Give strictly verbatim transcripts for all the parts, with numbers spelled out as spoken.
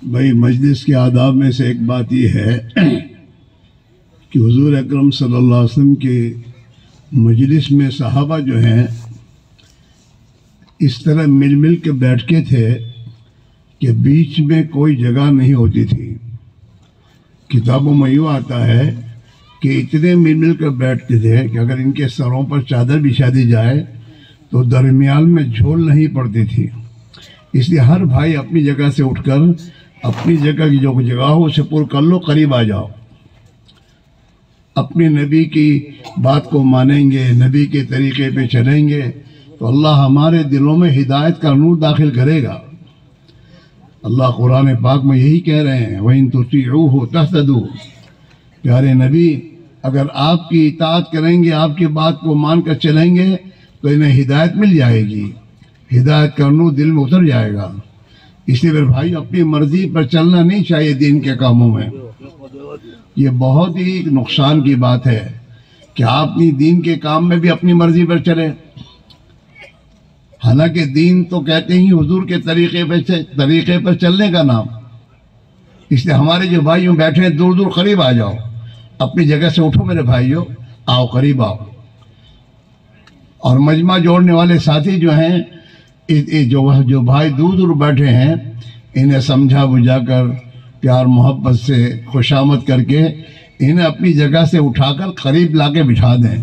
بھائی مجلس کے آداب میں سے ایک بات یہ ہے کہ حضور اکرم صلی اللہ علیہ وسلم کے مجلس میں صحابہ جو ہیں اس طرح مل مل کے بیٹھتے تھے کہ بیچ میں کوئی جگہ نہیں ہوتی تھی۔ کتابوں میں یوں آتا ہے کہ اتنے مل مل کر بیٹھتے تھے کہ اگر ان کے سروں پر چادر بچھا دی جائے تو درمیان میں جھول نہیں پڑتی تھی۔ اس لیے ہر بھائی اپنی جگہ سے اٹھ کر اپنی جگہ کی جو جگہ ہو اسے پور کر لو، قریب آ جاؤ۔ اپنے نبی کی بات کو مانیں گے، نبی کے طریقے پہ چلیں گے تو اللہ ہمارے دلوں میں ہدایت کا نور داخل کرے گا۔ اللہ قرآن پاک میں یہی کہہ رہے ہیں وَإِن تُطِيعُوهُ تَهْتَدُوا، پیارے نبی اگر آپ کی اطاعت کریں گے، آپ کی بات کو مان کر چلیں گے تو انہیں ہدایت مل جائے گی، ہدایت کا نور دل میں اتر جائے گا۔ اس لیے میرے بھائی اپنی مرضی پر چلنا نہیں چاہیے دین کے کاموں میں۔ یہ بہت ہی نقصان کی بات ہے کہ آپ اپنی دین کے کام میں بھی اپنی مرضی پر چلیں، حالانکہ دین تو کہتے ہی حضور کے طریقے پہ طریقے پر چلنے کا نام۔ اس لیے ہمارے جو بھائیوں بیٹھے ہیں دور دور قریب آ جاؤ، اپنی جگہ سے اٹھو میرے بھائیوں، آؤ قریب آؤ۔ اور مجمع جوڑنے والے ساتھی جو ہیں جو جو بھائی دور دور بیٹھے ہیں انہیں سمجھا بجھا کر پیار محبت سے خوشامد کر کے انہیں اپنی جگہ سے اٹھا کر قریب لا کے بٹھا دیں۔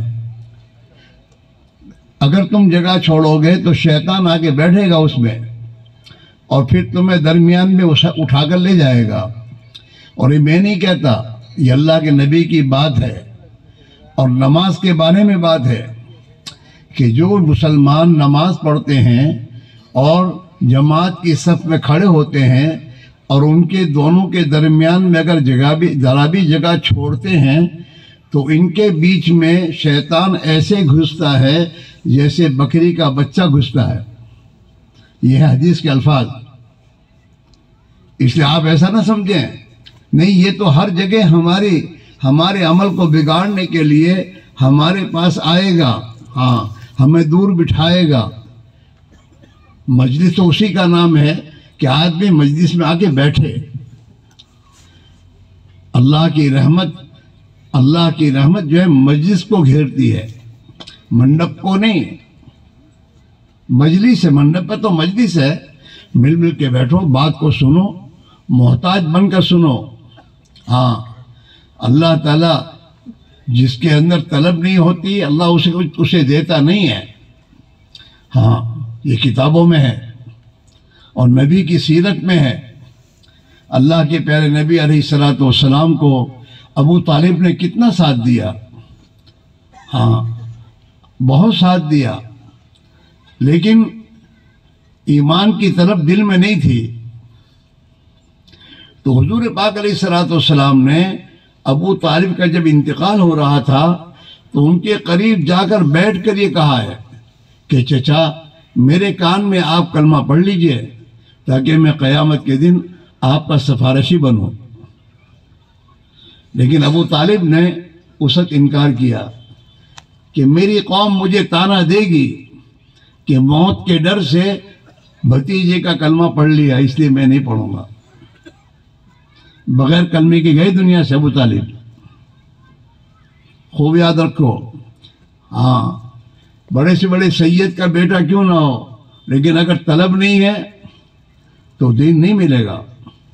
اگر تم جگہ چھوڑو گے تو شیطان آگے بیٹھے گا اس میں اور پھر تمہیں درمیان میں اٹھا کر لے جائے گا۔ اور یہ میں نہیں کہتا، یہ اللہ کے نبی کی بات ہے اور نماز کے بارے میں بات ہے کہ جو مسلمان نماز پڑھتے ہیں اور جماعت کی صف میں کھڑے ہوتے ہیں اور ان کے دونوں کے درمیان میں اگر جگہ بھی ذرا بھی جگہ چھوڑتے ہیں تو ان کے بیچ میں شیطان ایسے گھستا ہے جیسے بکری کا بچہ گھستا ہے۔ یہ ہے حدیث کے الفاظ۔ اس لیے آپ ایسا نہ سمجھیں، نہیں یہ تو ہر جگہ ہماری ہمارے عمل کو بگاڑنے کے لیے ہمارے پاس آئے گا، ہاں ہمیں دور بٹھائے گا۔ مجلس تو اسی کا نام ہے کہ آدمی مجلس میں آ کے بیٹھے۔ اللہ کی رحمت اللہ کی رحمت جو ہے مجلس کو گھیرتی ہے، منڈپ کو نہیں۔ مجلس ہے، منڈپ پہ تو مجلس ہے، مل مل کے بیٹھو، بات کو سنو، محتاج بن کر سنو۔ ہاں اللہ تعالیٰ جس کے اندر طلب نہیں ہوتی اللہ اسے اسے دیتا نہیں ہے۔ ہاں یہ کتابوں میں ہے اور نبی کی سیرت میں ہے۔ اللہ کے پیارے نبی علیہ الصلوۃ والسلام کو ابو طالب نے کتنا ساتھ دیا، ہاں بہت ساتھ دیا، لیکن ایمان کی طرف دل میں نہیں تھی۔ تو حضور پاک علیہ الصلوۃ والسلام نے ابو طالب کا جب انتقال ہو رہا تھا تو ان کے قریب جا کر بیٹھ کر یہ کہا ہے کہ چچا میرے کان میں آپ کلمہ پڑھ لیجئے تاکہ میں قیامت کے دن آپ کا سفارشی بنوں۔ لیکن ابو طالب نے اس وقت انکار کیا کہ میری قوم مجھے طعنہ دے گی کہ موت کے ڈر سے بھتیجے کا کلمہ پڑھ لیا، اس لیے میں نہیں پڑھوں گا۔ بغیر کلمے کے گئے دنیا سے ابو طالب۔ خوب یاد رکھو، ہاں بڑے سے بڑے سید کا بیٹا کیوں نہ ہو، لیکن اگر طلب نہیں ہے تو دین نہیں ملے گا۔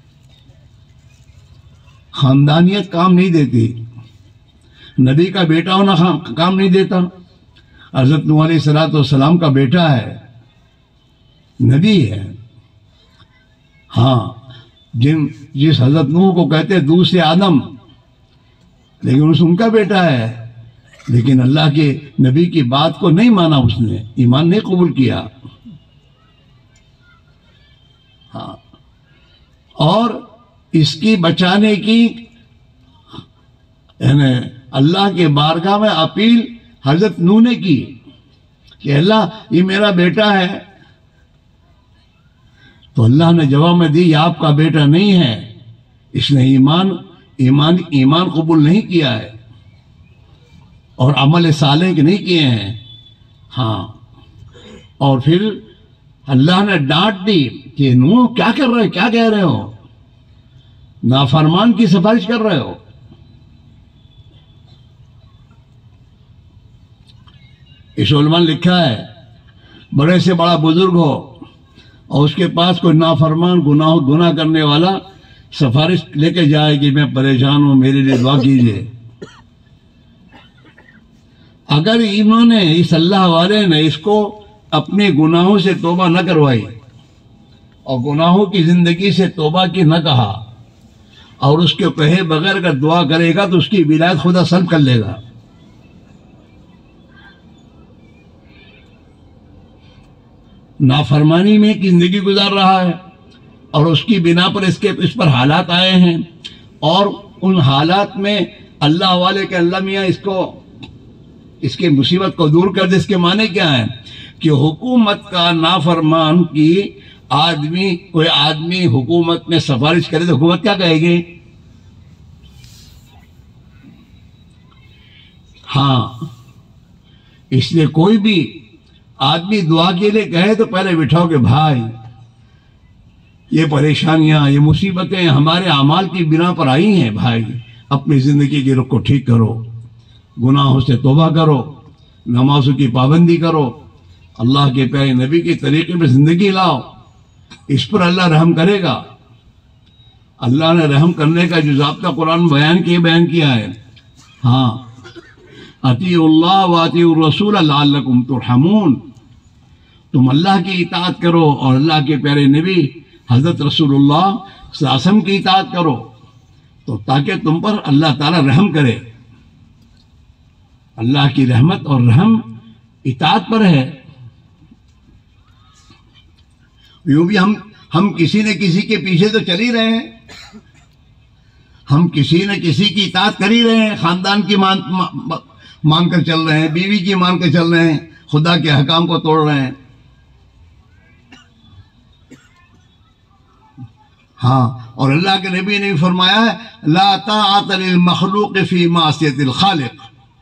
خاندانیت کام نہیں دیتی، نبی کا بیٹا ہونا کام نہیں دیتا۔ حضرت نوح علیہ الصلوۃ والسلام کا بیٹا ہے، نبی ہے۔ ہاں جن جس حضرت نوح کو کہتے ہیں دوسرے آدم، لیکن اس ان کا بیٹا ہے، لیکن اللہ کے نبی کی بات کو نہیں مانا، اس نے ایمان نہیں قبول کیا۔ ہاں اور اس کی بچانے کی یعنی اللہ کے بارگاہ میں اپیل حضرت نوح نے کی کہ اللہ یہ میرا بیٹا ہے، تو اللہ نے جواب میں دی یہ آپ کا بیٹا نہیں ہے، اس نے ایمان ایمان ایمان قبول نہیں کیا ہے اور عمل صالح نہیں کیے ہیں۔ ہاں اور پھر اللہ نے ڈانٹ دی کہ نوح کیا کر رہے کیا کہہ رہے ہو، نافرمان کی سفارش کر رہے ہو. اس علماء نے لکھا ہے بڑے سے بڑا بزرگ ہو اور اس کے پاس کوئی نافرمان گناہ گناہ کرنے والا سفارش لے کے جائے کہ میں پریشان ہوں میرے لیے دعا کیجیے، اگر انہوں نے اس اللہ والے نے اس کو اپنے گناہوں سے توبہ نہ کروائی اور گناہوں کی زندگی سے توبہ کی نہ کہا اور اس کے کہے بغیر اگر دعا کرے گا تو اس کی ولایت خدا سلب کر لے گا. نافرمانی میں زندگی گزار رہا ہے اور اس کی بنا پر اس کے اس پر حالات آئے ہیں، اور ان حالات میں اللہ والے کہ اللہ میاں اس کو اس کے مصیبت کو دور کر دے. اس کے معنی کیا ہے کہ حکومت کا نافرمان کی آدمی کوئی آدمی حکومت میں سفارش کرے تو حکومت کیا کہے گی؟ ہاں، اس لیے کوئی بھی آدمی دعا کے لیے کہے تو پہلے بٹھاؤ کہ بھائی یہ پریشانیاں یہ مصیبتیں ہمارے اعمال کی بنا پر آئی ہیں، بھائی اپنی زندگی کے رخ کو ٹھیک کرو، گناہوں سے توبہ کرو، نمازوں کی پابندی کرو، اللہ کے پیارے نبی کے طریقے میں زندگی لاؤ، اس پر اللہ رحم کرے گا. اللہ نے رحم کرنے کا جو ضابطہ قرآن بیان کیا بیان کیا ہے. ہاں، اطیعوا اللہ واطیعوا الرسول لعلکم ترحمون، تم اللہ کی اطاعت کرو اور اللہ کے پیارے نبی حضرت رسول اللہ صلی اللہ علیہ وسلم کی اطاعت کرو تو تاکہ تم پر اللہ تعالی رحم کرے. اللہ کی رحمت اور رحم اطاعت پر ہے. یوں بھی ہم ہم کسی نہ کسی کے پیچھے تو چل ہی رہے ہیں، ہم کسی نہ کسی کی اطاعت کر ہی رہے ہیں، خاندان کی مان مان کر چل رہے ہیں، بیوی کی مان کر چل رہے ہیں، خدا کے احکام کو توڑ رہے ہیں. ہاں، اور اللہ کے نبی نے بھی فرمایا ہے لا طاعت للمخلوق فی معصیت الخالق،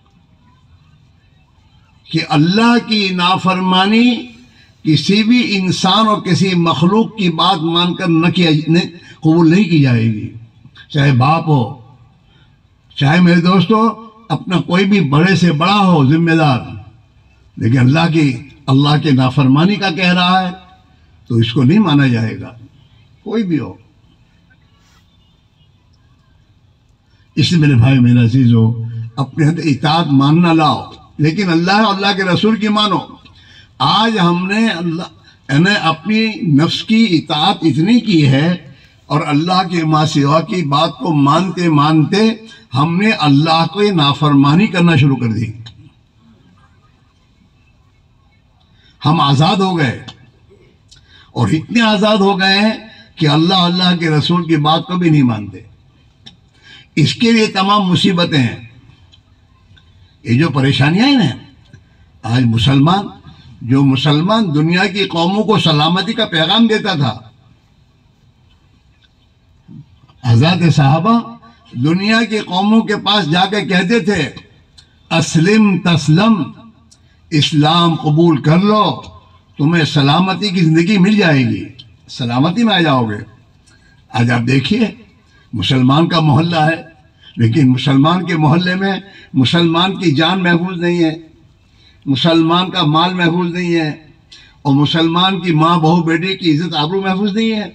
کہ اللہ کی نافرمانی کسی بھی انسان اور کسی مخلوق کی بات مان کر نہ کیا قبول نہیں کی جائے گی، چاہے باپ ہو، چاہے میرے دوستو اپنا کوئی بھی بڑے سے بڑا ہو ذمہ دار، لیکن اللہ کی اللہ کے نافرمانی کا کہہ رہا ہے تو اس کو نہیں مانا جائے گا، کوئی بھی ہو. اس لیے میرے بھائی میرے عزیز ہو، اپنے اطاعت ماننا لاؤ، لیکن اللہ اور اللہ کے رسول کی مانو. آج ہم نے اللہ نے اپنی نفس کی اطاعت اتنی کی ہے اور اللہ کے ماں سوا کی بات کو مانتے مانتے ہم نے اللہ کو نافرمانی کرنا شروع کر دی. ہم آزاد ہو گئے اور اتنے آزاد ہو گئے ہیں کہ اللہ اللہ کے رسول کی بات کو بھی نہیں مانتے. اس کے لیے تمام مصیبتیں ہیں. یہ جو پریشانیاں ہیں نا، آج مسلمان جو مسلمان دنیا کی قوموں کو سلامتی کا پیغام دیتا تھا، حضرات صحابہ دنیا کی قوموں کے پاس جا کے کہتے تھے اسلم تسلم، اسلام قبول کر لو تمہیں سلامتی کی زندگی مل جائے گی، سلامتی میں آ جاؤ گے. آج آپ دیکھیے مسلمان کا محلہ ہے، لیکن مسلمان کے محلے میں مسلمان کی جان محفوظ نہیں ہے، مسلمان کا مال محفوظ نہیں ہے، اور مسلمان کی ماں بہو بیٹے کی عزت آبرو محفوظ نہیں ہے،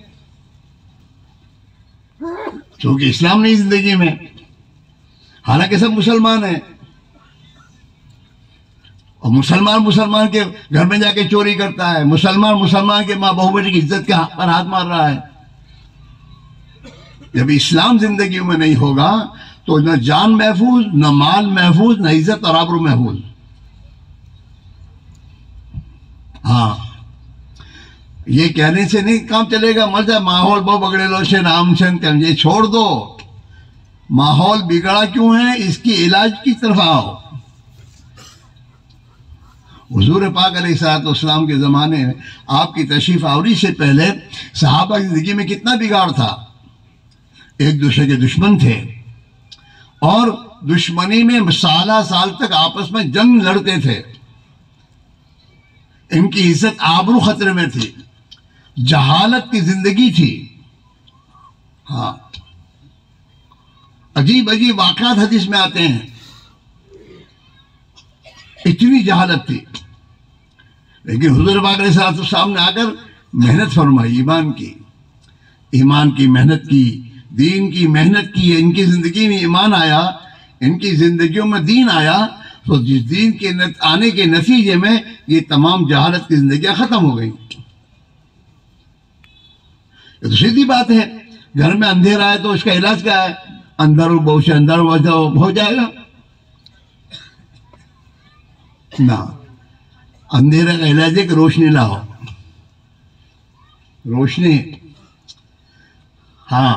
کیونکہ اسلام نہیں زندگی میں. حالانکہ سب مسلمان ہیں، اور مسلمان مسلمان کے گھر میں جا کے چوری کرتا ہے، مسلمان مسلمان کے ماں بہو بیٹے کی عزت کے پر ہاتھ مار رہا ہے. جب اسلام زندگی میں نہیں ہوگا تو نہ جان محفوظ، نہ مال محفوظ، نہ عزت اور آبرو محفوظ. ہاں، یہ کہنے سے نہیں کام چلے گا، مر جائے ماحول بہت بگڑے لو سے نام سے یہ چھوڑ دو. ماحول بگڑا کیوں ہے اس کی علاج کی طرف آؤ. حضور پاک علیہ الصلوۃ والسلام کے زمانے میں آپ کی تشریف آوری سے پہلے صحابہ کی زندگی میں کتنا بگاڑ تھا. ایک دوسرے کے دشمن تھے اور دشمنی میں سالہ سال تک آپس میں جنگ لڑتے تھے. ان کی عزت آبرو خطرے میں تھی، جہالت کی زندگی تھی. ہاں، عجیب عجیب واقعات حدیث میں آتے ہیں. اتنی جہالت تھی، لیکن حضور پاک علیہ السلام نے آ کر محنت فرمائی، ایمان کی ایمان کی محنت کی، دین کی محنت کی. ان کی زندگی میں ایمان آیا، ان کی زندگیوں میں دین آیا، تو جس دین کے آنے کے نتیجے میں یہ تمام جہالت کی زندگیاں ختم ہو گئیں. یہ تو سیدھی بات ہے. گھر میں اندھیرا ہے تو اس کا علاج کیا ہے؟ اندر بہت سے اندر ہو جائے گا نہ. اندھیرے کا علاج ہے کہ روشنی لاؤ، روشنی. ہاں،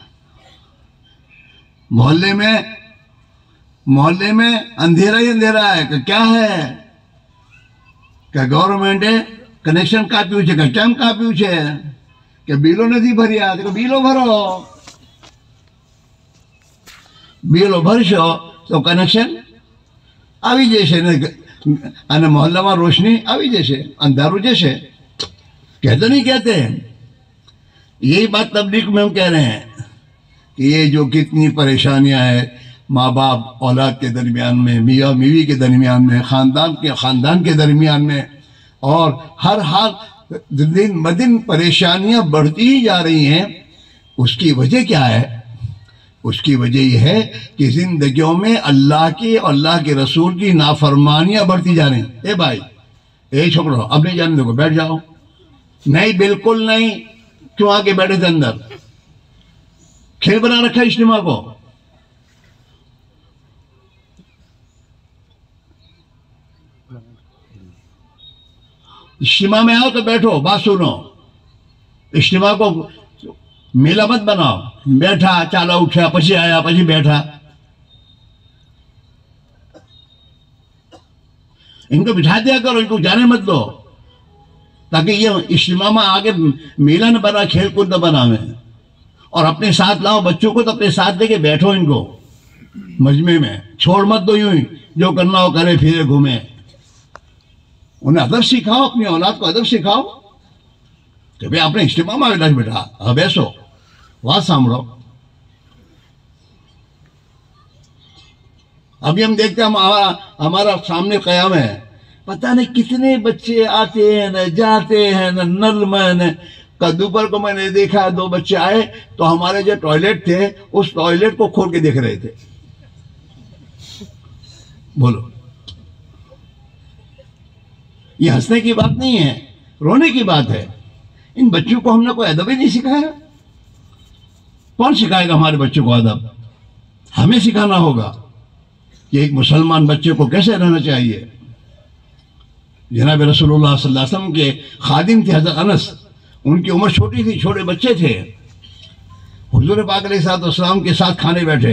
محلے میں محلے میں اندھیرا ہی اندھیرا ہے کہ کیا ہے کہ گورنمنٹ کنیکشن کا پیوچے کہ کیم کا پیوچے کہ بیلو ندی بھری آتے کہ بیلو بھرو بیلو بھرشو تو کنیکشن آوی جیسے અને મોહલ્લામાં રોશની આવી જશે, અંધારું જશે. کہتے نہیں کہتے ہیں. یہی بات تبلیغ میں ہم کہہ رہے ہیں کہ یہ جو کتنی پریشانیاں ہیں ماں باپ اولاد کے درمیان میں، میاں میوی کے درمیان میں، خاندان کے خاندان کے درمیان میں، اور ہر حال دن بدن پریشانیاں بڑھتی ہی جا رہی ہیں. اس کی وجہ کیا ہے؟ اس کی وجہ یہ ہے کہ زندگیوں میں اللہ کی اور اللہ کے رسول کی نافرمانیاں بڑھتی جا رہی ہیں. اے بھائی، اے چھوکرو، اب نہیں جانے دو، بیٹھ جاؤ. نہیں، بالکل نہیں. کیوں آگے بیٹھے تھے اندر؟ کھیل بنا رکھا اجتماع کو. اجتماع میں آؤ تو بیٹھو، بات سنو. اجتماع کو میلہ مت بناؤ. بیٹھا، چالا اٹھا، پچھی آیا، پچھی بیٹھا. ان کو بٹھا دیا کرو، ان کو جانے مت دو، تاکہ یہ اجتماع میں آگے میلہ نہ بنا، کھیل کود نہ بنا میں. اور اپنے ساتھ لاؤ بچوں کو، تو اپنے ساتھ لے کے بیٹھو ان کو مجمع میں. چھوڑ مت دو یوں ہی، جو کرنا ہو کرے پھرے گھومے. انہیں ادب سکھاؤ، اپنی اولاد کو ادب سکھاؤ کہ بھئی اپنے اجتماع میں بیٹھا بیٹھا اب ایسو بات سامڑو. ابھی ہم دیکھتے ہیں ہمارا ہمارا سامنے قیام ہے، پتہ نہیں کتنے بچے آتے ہیں نہ جاتے ہیں نہ نل میں نہ. دوپہر کو میں نے دیکھا دو بچے آئے تو ہمارے جو ٹوائلٹ تھے اس ٹوائلٹ کو کھول کے دیکھ رہے تھے. بولو، یہ ہنسنے کی بات نہیں ہے، رونے کی بات ہے. ان بچوں کو ہم نے کوئی ادب ہی نہیں سکھایا. کون سکھائے گا ہمارے بچوں کو ادب؟ ہمیں سکھانا ہوگا کہ ایک مسلمان بچے کو کیسے رہنا چاہیے. جناب رسول اللہ صلی اللہ علیہ وسلم کے خادم تھے حضرت انس. ان کی عمر چھوٹی تھی، چھوٹے بچے تھے. حضور پاک علیہ السلام کے ساتھ کھانے بیٹھے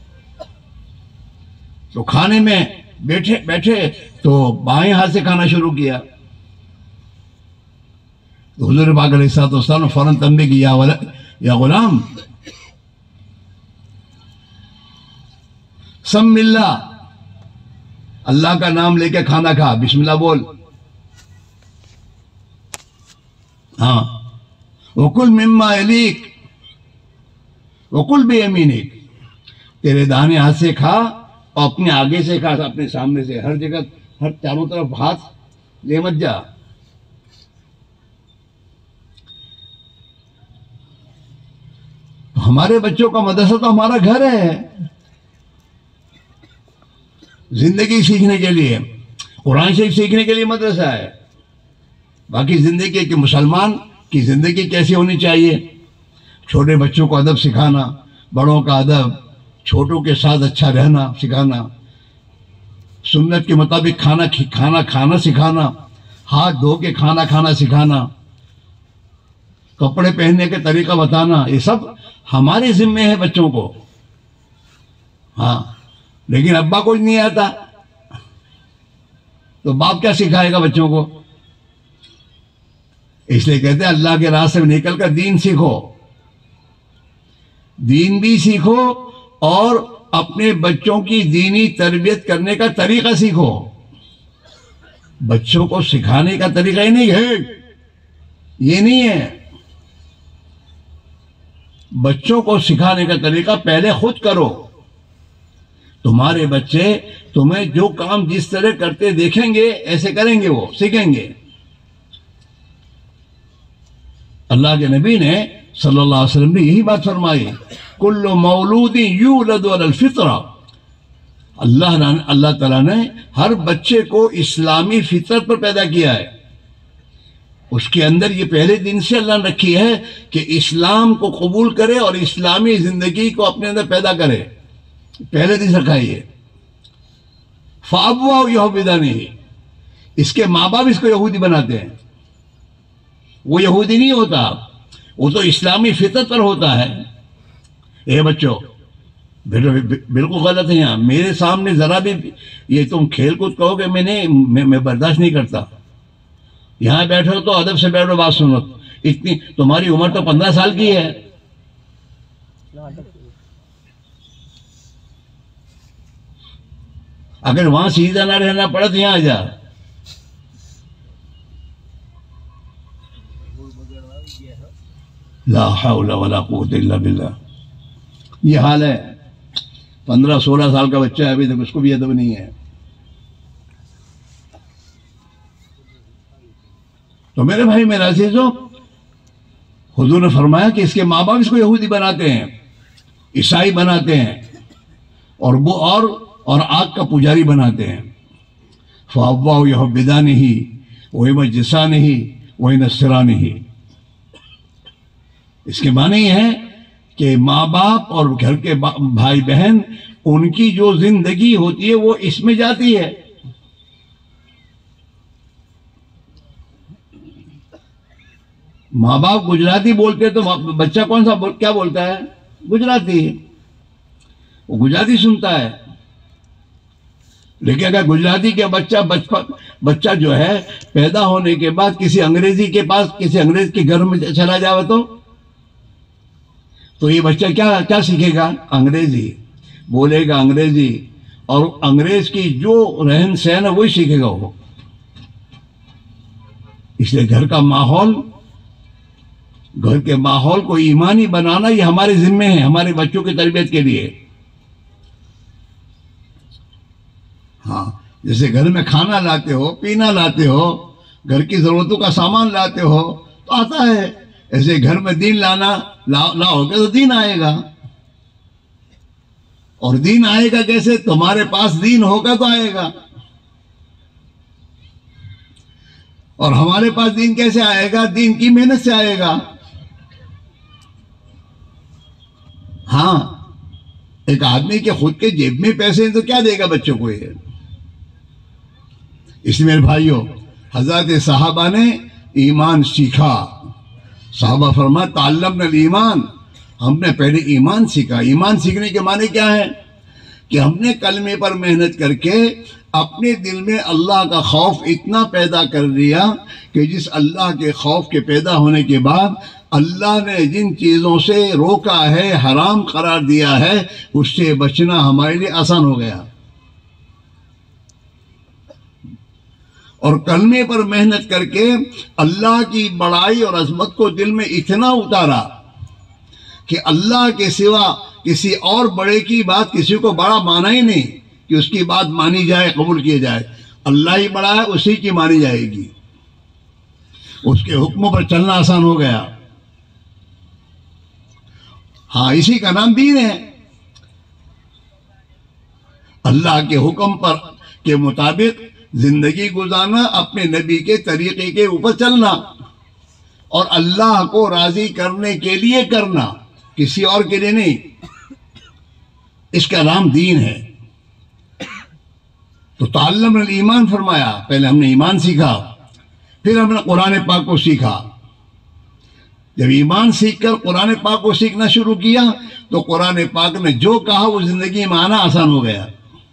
تو کھانے میں بیٹھے بیٹھے تو بائیں ہاتھ سے کھانا شروع کیا. حضور پاک علیہ السلام نے فوراً تنبیہ کی، یا غلام سم اللہ، اللہ کا نام لے کے کھانا کھا، بسم اللہ بول. ہاں، وَقُلْ مِمَّا يَلِيكَ وَقُلْ بِيَمِينِكَ. تیرے دانے ہاتھ سے کھا اور اپنے آگے سے کھا، اپنے سامنے سے. ہر جگہ ہر چاروں طرف ہاتھ لے مت جا. ہمارے بچوں کا مدرسہ تو ہمارا گھر ہے، زندگی سیکھنے کے لیے. قرآن شریف سیکھنے کے لیے مدرسہ ہے. باقی زندگی کہ مسلمان کی زندگی کیسی ہونی چاہیے، چھوٹے بچوں کو ادب سکھانا، بڑوں کا ادب، چھوٹوں کے ساتھ اچھا رہنا سکھانا، سنت کے مطابق کھانا کھانا کھانا سکھانا، ہاتھ دھو کے کھانا کھانا سکھانا، کپڑے پہننے کے طریقہ بتانا. یہ سب ہمارے ذمے ہے بچوں کو. ہاں، لیکن ابا کو نہیں آتا تو باپ کیا سکھائے گا بچوں کو؟ اس لیے کہتے ہیں اللہ کے راستے میں نکل کر دین سیکھو. دین بھی سیکھو اور اپنے بچوں کی دینی تربیت کرنے کا طریقہ سیکھو. بچوں کو سکھانے کا طریقہ ہی نہیں ہے، یہ نہیں ہے. بچوں کو سکھانے کا طریقہ پہلے خود کرو. تمہارے بچے تمہیں جو کام جس طرح کرتے دیکھیں گے ایسے کریں گے، وہ سیکھیں گے. اللہ کے نبی نے صلی اللہ علیہ وسلم نے یہی بات فرمائی، کل مولود یولد علی الفطرہ. اللہ اللہ تعالیٰ نے ہر بچے کو اسلامی فطرت پر پیدا کیا ہے. اس کے اندر یہ پہلے دن سے اللہ نے رکھی ہے کہ اسلام کو قبول کرے اور اسلامی زندگی کو اپنے اندر پیدا کرے. پہلے دن سے رکھا ہے یہ. فَأَبْوَاهُ يَهُودَانِهِ، اس کے ماں باپ اس کو یہودی بناتے ہیں. وہ یہودی نہیں ہوتا، وہ تو اسلامی فطرت پر ہوتا ہے. اے بچوں بالکل غلط ہے. یہاں میرے سامنے ذرا بھی یہ تم کھیل کود کہو کہ میں نے میں برداشت نہیں کرتا. یہاں بیٹھو تو ادب سے بیٹھو، بات سنو. اتنی تمہاری عمر تو پندرہ سال کی ہے. اگر وہاں سیدھا نہ رہنا پڑا تو یہاں آ جا. لا حول ولا قوت الا باللہ. یہ حال ہے. پندرہ سولہ سال کا بچہ ہے ابھی تک، اس کو بھی ادب نہیں ہے. تو میرے بھائی میرے عزیزو، حضور نے فرمایا کہ اس کے ماں باپ اس کو یہودی بناتے ہیں، عیسائی بناتے ہیں، اور وہ اور اور آگ کا پجاری بناتے ہیں. فَأَبْوَاهُ يُحَوِّدَانِهِ وَيُمَجِّسَانِهِ وَيُنَصِّرَانِهِ. اس کے معنی یہ ہے کہ ماں باپ اور گھر کے بھائی بہن، ان کی جو زندگی ہوتی ہے وہ اس میں جاتی ہے. ماں باپ گجراتی بولتے تو بچہ کون سا بول کیا بولتا ہے؟ گجراتی. وہ گجراتی سنتا ہے. لیکن اگر گجراتی کے بچہ بچپن بچہ جو ہے پیدا ہونے کے بعد کسی انگریزی کے پاس کسی انگریز کے گھر میں چلا جاوے تو تو یہ بچہ کیا کیا سیکھے گا؟ انگریزی بولے گا، انگریزی، اور انگریز کی جو رہن سہن ہے وہی سیکھے گا وہ. اس لیے گھر کا ماحول گھر کے ماحول کو ایمانی بنانا یہ ہمارے ذمے ہے، ہمارے بچوں کی تربیت کے لیے. ہاں، جیسے گھر میں کھانا لاتے ہو، پینا لاتے ہو، گھر کی ضرورتوں کا سامان لاتے ہو تو آتا ہے. ایسے گھر میں دین لانا لاؤ گے تو دین آئے گا. اور دین آئے گا کیسے؟ تمہارے پاس دین ہوگا تو آئے گا. اور ہمارے پاس دین کیسے آئے گا؟ دین کی محنت سے آئے گا. ہاں، ایک آدمی کے خود کے جیب میں پیسے ہیں تو کیا دے گا بچوں کو یہ؟ اس لیے میرے بھائیوں، حضرت صحابہ نے ایمان سیکھا. صحابہ فرمایا تعلمنا الایمان، ہم نے پہلے ایمان سیکھا. ایمان سیکھنے کے معنی کیا ہے؟ کہ ہم نے کلمے پر محنت کر کے اپنے دل میں اللہ کا خوف اتنا پیدا کر لیا کہ جس اللہ کے خوف کے پیدا ہونے کے بعد اللہ نے جن چیزوں سے روکا ہے، حرام قرار دیا ہے، اس سے بچنا ہمارے لیے آسان ہو گیا. اور کلمے پر محنت کر کے اللہ کی بڑائی اور عظمت کو دل میں اتنا اتارا کہ اللہ کے سوا کسی اور بڑے کی بات کسی کو بڑا مانا ہی نہیں کہ اس کی بات مانی جائے، قبول کیے جائے. اللہ ہی بڑا ہے، اسی کی مانی جائے گی. اس کے حکموں پر چلنا آسان ہو گیا. ہاں، اسی کا نام دین ہے. اللہ کے حکم پر کے مطابق زندگی گزارنا، اپنے نبی کے طریقے کے اوپر چلنا، اور اللہ کو راضی کرنے کے لیے کرنا، کسی اور کے لیے نہیں. اس کا نام دین ہے. تو تعلم الایمان فرمایا، پہلے ہم نے ایمان سیکھا، پھر ہم نے قرآن پاک کو سیکھا. جب ایمان سیکھ کر قرآن پاک کو سیکھنا شروع کیا تو قرآن پاک نے جو کہا وہ زندگی میں آنا آسان ہو گیا.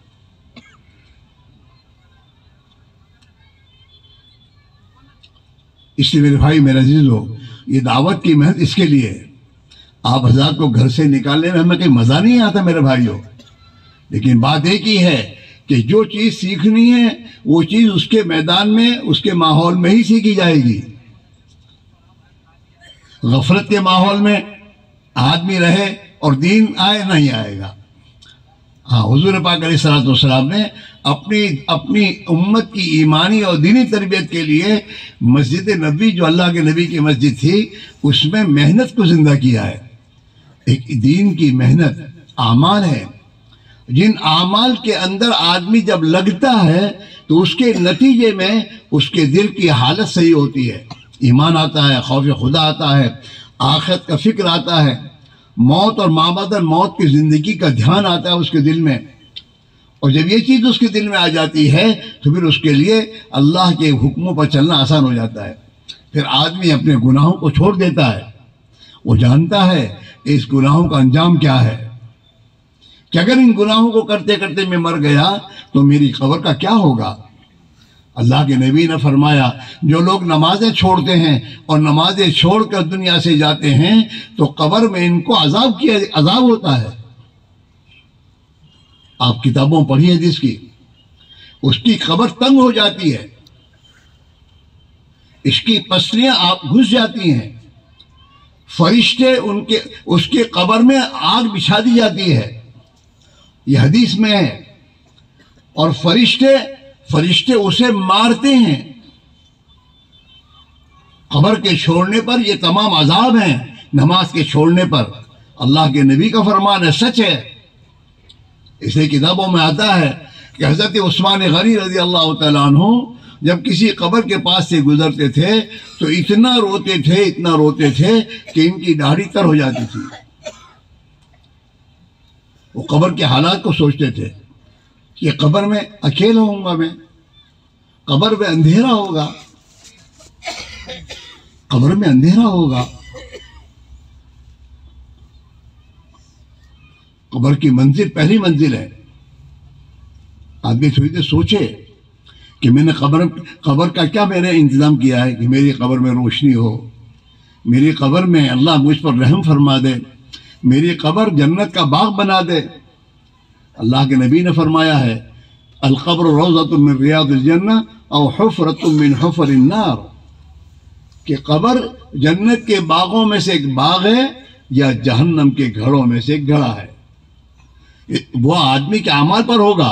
اس لیے میرے بھائی میرے عزیزو، یہ دعوت کی محنت اس کے لیے. آپ حضرات کو گھر سے نکالنے میں ہمیں کہیں مزہ نہیں آتا میرے بھائیوں، لیکن بات ایک ہی ہے کہ جو چیز سیکھنی ہے وہ چیز اس کے میدان میں، اس کے ماحول میں ہی سیکھی جائے گی. غفلت کے ماحول میں आदमी रहे और दीन आए नहीं आएगा। हाँ, हुजूर पाक अलैहिस्सलातु वस्सलाम ने अपनी अपनी उम्मत की ईमानी और दीनी तरबियत के लिए मस्जिद नबी, जो अल्लाह के नबी की मस्जिद थी, उसमें मेहनत को ज़िंदा किया है। एक दीन की मेहनत आमाल है, जिन आमाल के अंदर आदमी जब लगता है तो उसके नतीजे में उसके दिल की हालत सही होती है। ईमान आता है, खौफ खुदा आता है, आखिरत का फिक्र आता है, मौत और माबदल मौत की ज़िंदगी का ध्यान आता है उसके दिल में। और जब ये चीज़ उसके दिल में आ जाती है तो फिर उसके लिए अल्लाह के हुक्मों पर चलना आसान हो जाता है। फिर आदमी अपने गुनाहों को छोड़ देता है। वो जानता है कि इस गुनाहों का अंजाम क्या है, कि अगर इन गुनाहों को करते करते मैं मर गया तो मेरी कब्र का क्या होगा। अल्लाह के नबी ने फरमाया, जो लोग नमाजें छोड़ते हैं और नमाजें छोड़कर दुनिया से जाते हैं तो कब्र में इनको अजाब किया अजाब होता है। आप किताबों पढ़िए जिसकी, उसकी कब्र तंग हो जाती है, इसकी पसलियां आप घुस जाती हैं, फरिश्ते उनके उसके कब्र में आग बिछा दी जाती है, यह हदीस में है। और फरिश्ते फरिश्ते उसे मारते हैं। कब्र के छोड़ने पर ये तमाम अजाब हैं, नमाज के छोड़ने पर। अल्लाह के नबी का फरमान है, सच है। इसलिए किताबों में आता है कि हज़रत उस्मान गनी रज़ी अल्लाह तआला अन्हु जब किसी कब्र के पास से गुजरते थे तो इतना रोते थे इतना रोते थे कि इनकी दाढ़ी तर हो जाती थी। वो कब्र के हालात को सोचते थे कि कब्र में अकेला होऊंगा मैं, कब्र में अंधेरा होगा, कब्र में अंधेरा होगा, कब्र की मंजिल पहली मंजिल है। आदमी थोड़ी देर सोचे कि मैंने कब्र कब्र का क्या मैंने इंतज़ाम किया है कि मेरी कब्र में रोशनी हो, मेरी कब्र में अल्लाह मुझ पर रहम फरमा दे, मेरी कब्र जन्नत का बाग बना दे। अल्लाह के नबी ने फरमाया है, अल क़ब्र रौज़तुम मिन रियादिल जन्नह औ हुफ़रतुम मिन हुफ़रिन नार, कि कब्र जन्नत के बागों में से एक बाग है या जहन्नम के घड़ों में से एक घड़ा है। वो आदमी के अमाल पर होगा।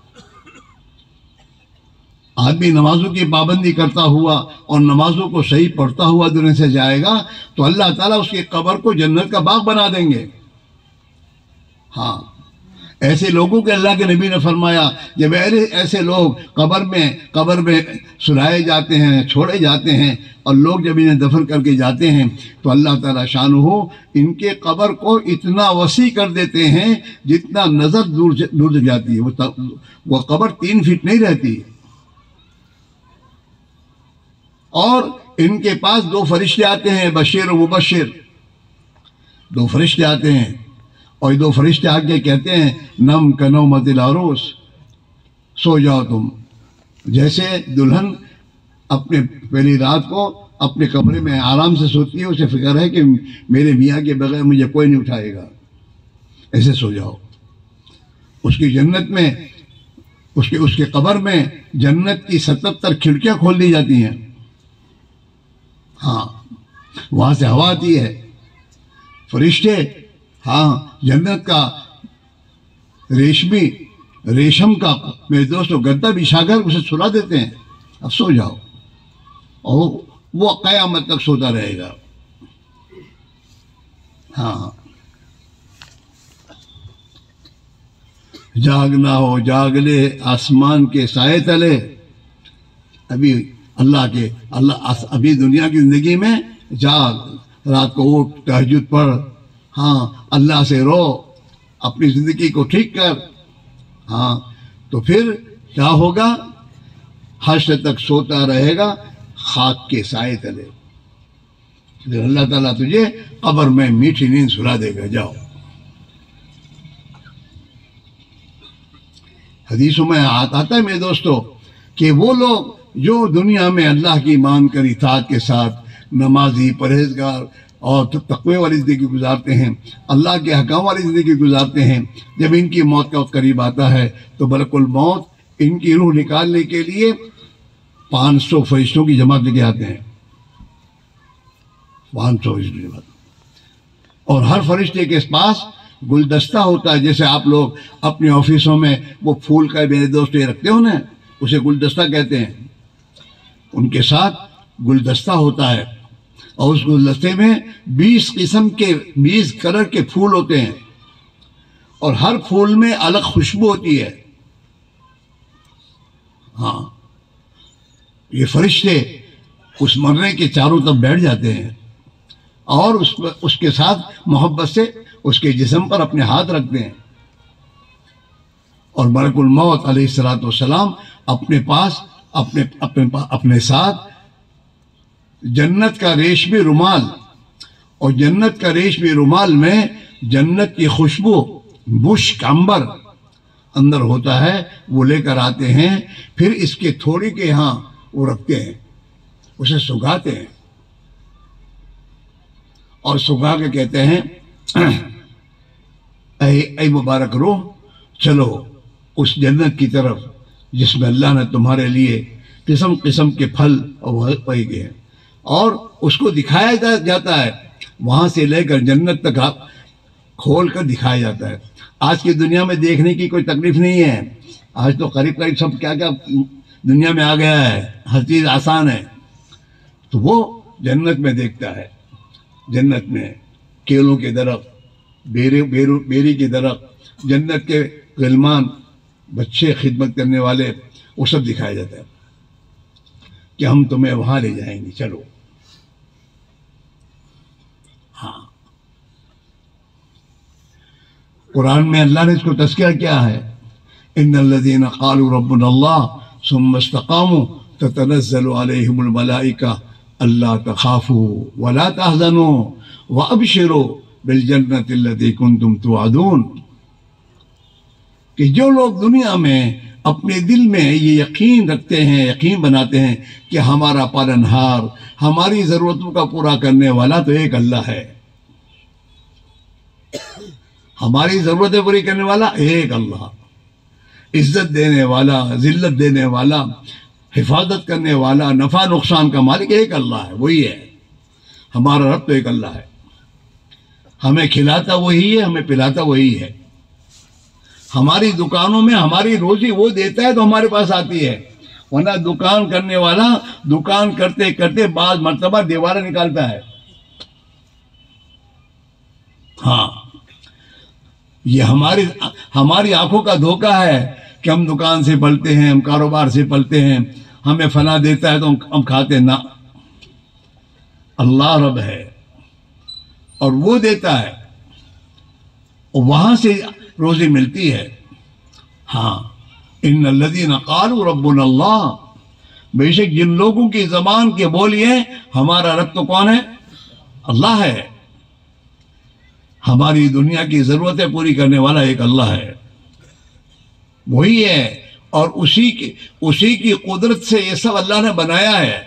आदमी नमाजों की पाबंदी करता हुआ और नमाजों को सही पढ़ता हुआ दुनिया से जाएगा तो अल्लाह ताला उसकी कब्र को जन्नत का बाग बना देंगे। हाँ, ऐसे लोगों के अल्लाह के नबी ने फरमाया, जब ऐसे लोग कब्र में कब्र में सुलाए जाते हैं, छोड़े जाते हैं और लोग जब इन्हें दफन करके जाते हैं तो अल्लाह ताला शानुहु इनके कब्र को इतना वसी कर देते हैं जितना नज़र दूर दूर जाती है। वो वो कब्र तीन फीट नहीं रहती। और इनके पास दो फरिश्ते आते हैं, बशीर और मुबशिर, दो फरिश्ते आते हैं और ये दो फरिश्ते आके कहते हैं, नम कनौमतिल अरूस, सो जाओ तुम, जैसे दुल्हन अपने पहली रात को अपने कमरे में आराम से सोती है, उसे फिक्र है कि मेरे मियाँ के बगैर मुझे कोई नहीं उठाएगा, ऐसे सो जाओ। उसकी जन्नत में उसके उसके कब्र में जन्नत की सतहत्तर खिड़कियाँ खोल दी जाती हैं। हाँ, वहाँ से हवा आती है। फरिश्ते हाँ जन्नत का रेशमी रेशम का मेरे दोस्तों गद्दा बिछाकर उसे सुला देते हैं, अब सो जाओ, और वो क़यामत तक सोता रहेगा। हाँ, जागना हो जाग ले आसमान के साए तले। अभी अल्लाह के अल्लाह अभी दुनिया की ज़िंदगी में जाग, रात को उठ, तहज्जुद पढ़, हाँ अल्लाह से रो, अपनी ज़िंदगी को ठीक कर। हाँ, तो फिर क्या होगा, हश्र तक सोता रहेगा खाक के साए तले। फिर अल्लाह ताला तुझे कब्र में मीठी नींद सुला देगा। जाओ, हदीसों में आता है मेरे दोस्तों कि वो लोग जो दुनिया में अल्लाह की मान कर इताअत के साथ नमाजी, परहेजगार और तक़वे वाली ज़िंदगी गुजारते हैं, अल्लाह के हकाम वाली ज़िंदगी गुजारते हैं, जब इनकी मौत का वक्त करीब आता है तो मलकुल मौत इनकी रूह निकालने के लिए पाँच सौ फरिश्तों की जमात लेके आते हैं। पाँच सौ फरिश्तों की जमात। اور ہر فرشتے کے پاس گلدستہ ہوتا ہے، جیسے آپ لوگ اپنے آفسوں میں وہ پھول کا میرے دوست یہ رکھتے ہو نا، اسے گلدستہ کہتے ہیں، ان کے ساتھ گلدستہ ہوتا ہے، اور اس گلدستے میں بیس قسم کے بیس کلر کے پھول ہوتے ہیں، اور ہر پھول میں الگ خوشبو ہوتی ہے۔ ہاں، یہ فرشتے اس مرنے کے چاروں طرف بیٹھ جاتے ہیں اور اس اس کے ساتھ محبت سے اس کے جسم پر اپنے ہاتھ رکھتے ہیں، اور ملک الموت علیہ الصلوۃ والسلام اپنے پاس اپنے اپنے اپنے ساتھ جنت کا ریشمی رومال، اور جنت کا ریشمی رومال میں جنت کی خوشبو مشک عنبر اندر ہوتا ہے، وہ لے کر آتے ہیں، پھر اس کے تھوڑی کے یہاں وہ رکھتے ہیں، اسے سکھاتے ہیں، اور سکھا کے کہتے ہیں اے اے مبارک روح، چلو اس جنت کی طرف جس میں اللہ نے تمہارے لیے قسم قسم کے پھل پائے گئے ہیں، اور اس کو دکھایا جاتا ہے، وہاں سے لے کر جنت تک آپ کھول کر دکھایا جاتا ہے۔ آج کی دنیا میں دیکھنے کی کوئی تکلیف نہیں ہے، آج تو قریب قریب سب کیا کیا دنیا میں آ گیا ہے، ہر چیز آسان ہے، تو وہ جنت میں دیکھتا ہے۔ جنت میں کیلوں کے درخت، بیری بیرو بیری کے درخت، جنت کے غلمان، بچے خدمت کرنے والے، وہ سب دکھایا جاتا ہے کہ ہم تمہیں وہاں لے جائیں گے، چلو۔ ہاں، قرآن میں اللہ نے اس کو تذکرہ کیا ہے، ان الذین قالوا ربنا اللہ ثم استقاموا تتنزل علیہم الملائکہ الا تخافوا ولا تحزنوا وابشروا بالجنۃ التی کنتم توعدون، کہ جو لوگ دنیا میں اپنے دل میں یہ یقین رکھتے ہیں، یقین بناتے ہیں کہ ہمارا پالنہار، ہماری ضرورتوں کا پورا کرنے والا تو ایک اللہ ہے، ہماری ضرورتیں پوری کرنے والا ایک اللہ، عزت دینے والا، ذلت دینے والا، حفاظت کرنے والا، نفع نقصان کا مالک ایک اللہ ہے، وہی ہے ہمارا رب، تو ایک اللہ ہے، ہمیں کھلاتا وہی ہے، ہمیں پلاتا وہی ہے، ہماری دکانوں میں ہماری روزی وہ دیتا ہے تو ہمارے پاس آتی ہے، ورنہ دکان کرنے والا دکان کرتے کرتے بعض مرتبہ دیواریں نکالتا ہے۔ ہاں، یہ ہماری ہماری آنکھوں کا دھوکہ ہے کہ ہم دکان سے پلتے ہیں، ہم کاروبار سے پلتے ہیں، ہمیں فلاں دیتا ہے تو ہم کھاتے، نہ، اللہ رب ہے اور وہ دیتا ہے، وہاں سے روزی ملتی ہے۔ ہاں، ان الذین قالوا ربنا اللہ، بے شک جن لوگوں کی زبان کے بولیے ہمارا رب تو کون ہے؟ اللہ ہے، ہماری دنیا کی ضرورتیں پوری کرنے والا ایک اللہ ہے، وہی ہے، اور اسی کی اسی کی قدرت سے یہ سب اللہ نے بنایا ہے،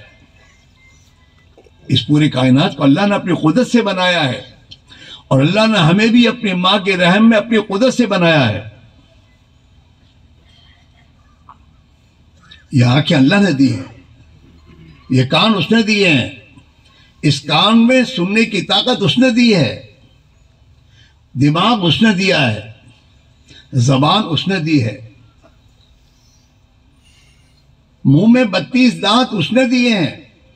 اس پوری کائنات کو اللہ نے اپنی قدرت سے بنایا ہے، اور اللہ نے ہمیں بھی اپنی ماں کے رحم میں اپنی قدرت سے بنایا ہے۔ یہ آنکھیں اللہ نے دی ہیں، یہ کان اس نے دیے ہیں، اس کان میں سننے کی طاقت اس نے دی ہے، دماغ اس نے دیا ہے، زبان اس نے دی ہے، منہ میں بتیس دانت اس نے دیے ہیں،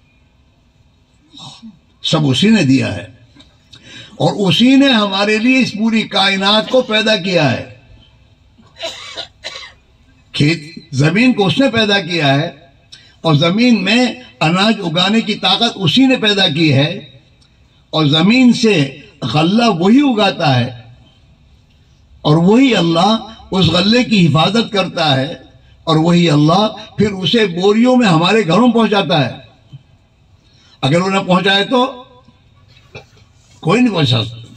سب اسی نے دیا ہے، اور اسی نے ہمارے لیے اس پوری کائنات کو پیدا کیا ہے۔ کھیت زمین کو اس نے پیدا کیا ہے، اور زمین میں اناج اگانے کی طاقت اسی نے پیدا کی ہے، اور زمین سے غلہ وہی اگاتا ہے، اور وہی اللہ اس غلے کی حفاظت کرتا ہے، اور وہی اللہ پھر اسے بوریوں میں ہمارے گھروں پہنچاتا ہے۔ اگر وہ نہ پہنچائے تو کوئی نہیں پہنچا سکتا۔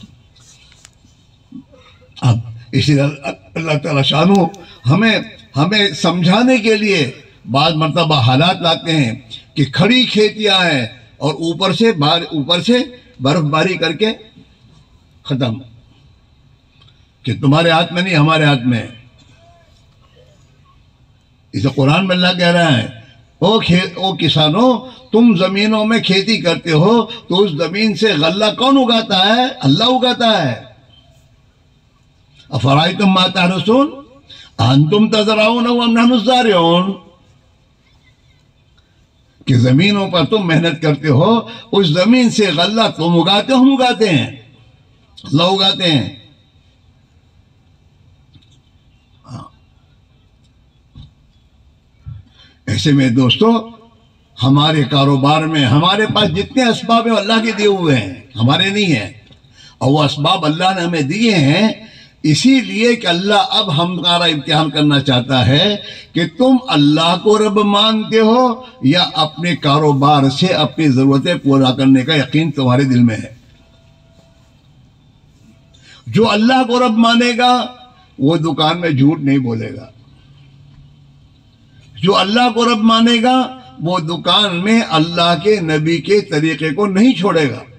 اب اسی لیے اللہ تعالیٰ شانو ہمیں ہمیں سمجھانے کے لیے بعض مرتبہ حالات لاتے ہیں کہ کھڑی کھیتیاں ہیں اور اوپر سے بار اوپر سے برف باری کر کے ختم، کہ تمہارے ہاتھ میں نہیں، ہمارے ہاتھ میں ہے۔ اسے قرآن میں اللہ کہہ رہا ہے او کھے او کسانوں، تم زمینوں میں کھیتی کرتے ہو تو اس زمین سے غلہ کون اگاتا ہے؟ اللہ اگاتا ہے۔ افرائیتم ما تحرثون انتم تزرعونہ ام نحن الزارعون، کہ زمینوں پر تم محنت کرتے ہو، اس زمین سے غلہ تم اگاتے ہو، ہم اگاتے ہیں، اللہ اگاتے ہیں۔ ایسے میں دوستو، ہمارے کاروبار میں ہمارے پاس جتنے اسباب ہیں اللہ کے دیے ہوئے ہیں، ہمارے نہیں ہیں، اور وہ اسباب اللہ نے ہمیں دیے ہیں اسی لیے کہ اللہ اب ہمارا امتحان کرنا چاہتا ہے کہ تم اللہ کو رب مانتے ہو یا اپنے کاروبار سے اپنی ضرورتیں پورا کرنے کا یقین تمہارے دل میں ہے۔ جو اللہ کو رب مانے گا وہ دکان میں جھوٹ نہیں بولے گا، جو اللہ کو رب مانے گا وہ دکان میں اللہ کے نبی کے طریقے کو نہیں چھوڑے گا۔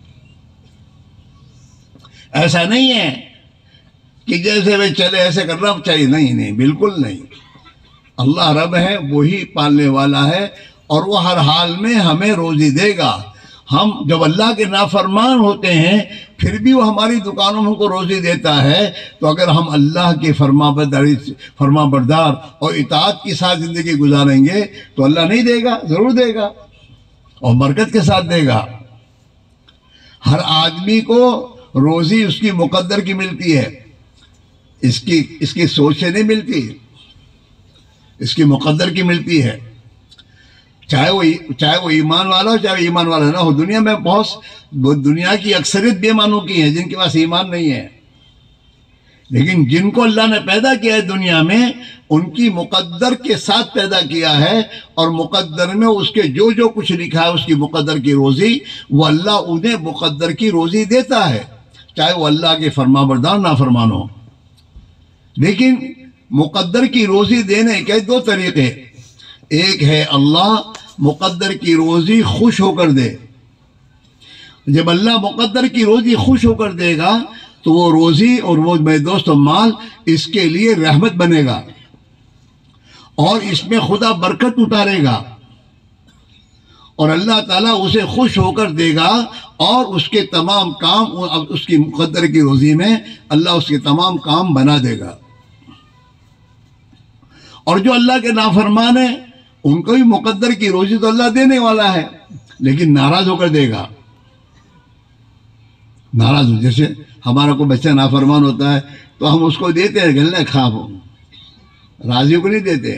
ایسا نہیں ہے کہ جیسے وہ چلے ایسے کرنا چاہیے، نہیں نہیں، بالکل نہیں۔ اللہ رب ہے، وہی پالنے والا ہے، اور وہ ہر حال میں ہمیں روزی دے گا۔ ہم جب اللہ کے نافرمان ہوتے ہیں پھر بھی وہ ہماری دکانوں میں ہم کو روزی دیتا ہے، تو اگر ہم اللہ کے فرما برداری فرما بردار اور اطاعت کے ساتھ زندگی گزاریں گے تو اللہ نہیں دے گا، ضرور دے گا، اور برکت کے ساتھ دے گا۔ ہر آدمی کو روزی اس کی مقدر کی ملتی ہے، اس کی اس کی سوچ سے نہیں ملتی، اس کی مقدر کی ملتی ہے۔ چاہے وہ چاہے وہ ایمان والا ہو چاہے ایمان والا نہ ہو۔ دنیا میں بہت دنیا کی اکثریت بے ایمانوں کی ہیں جن کے پاس ایمان نہیں ہے، لیکن جن کو اللہ نے پیدا کیا ہے دنیا میں، ان کی مقدر کے ساتھ پیدا کیا ہے، اور مقدر میں اس کے جو جو کچھ لکھا ہے اس کی مقدر کی روزی، وہ اللہ انہیں مقدر کی روزی دیتا ہے، چاہے وہ اللہ کے فرما بردار نافرمان ہو۔ لیکن مقدر کی روزی دینے کے دو طریقے، ایک ہے اللہ مقدر کی روزی خوش ہو کر دے۔ جب اللہ مقدر کی روزی خوش ہو کر دے گا تو وہ روزی اور وہ میرے دوست و مال اس کے لیے رحمت بنے گا، اور اس میں خدا برکت اتارے گا، اور اللہ تعالیٰ اسے خوش ہو کر دے گا، اور اس کے تمام کام اس کی مقدر کی روزی میں اللہ اس کے تمام کام بنا دے گا۔ اور جو اللہ کے نافرمان ہیں ان کو بھی مقدر کی روزی تو اللہ دینے والا ہے، لیکن ناراض ہو کر دے گا۔ ناراض ہو، جیسے ہمارا کوئی بچہ نافرمان ہوتا ہے تو ہم اس کو دیتے ہیں گلنے کھا ہو، راضی کو نہیں دیتے،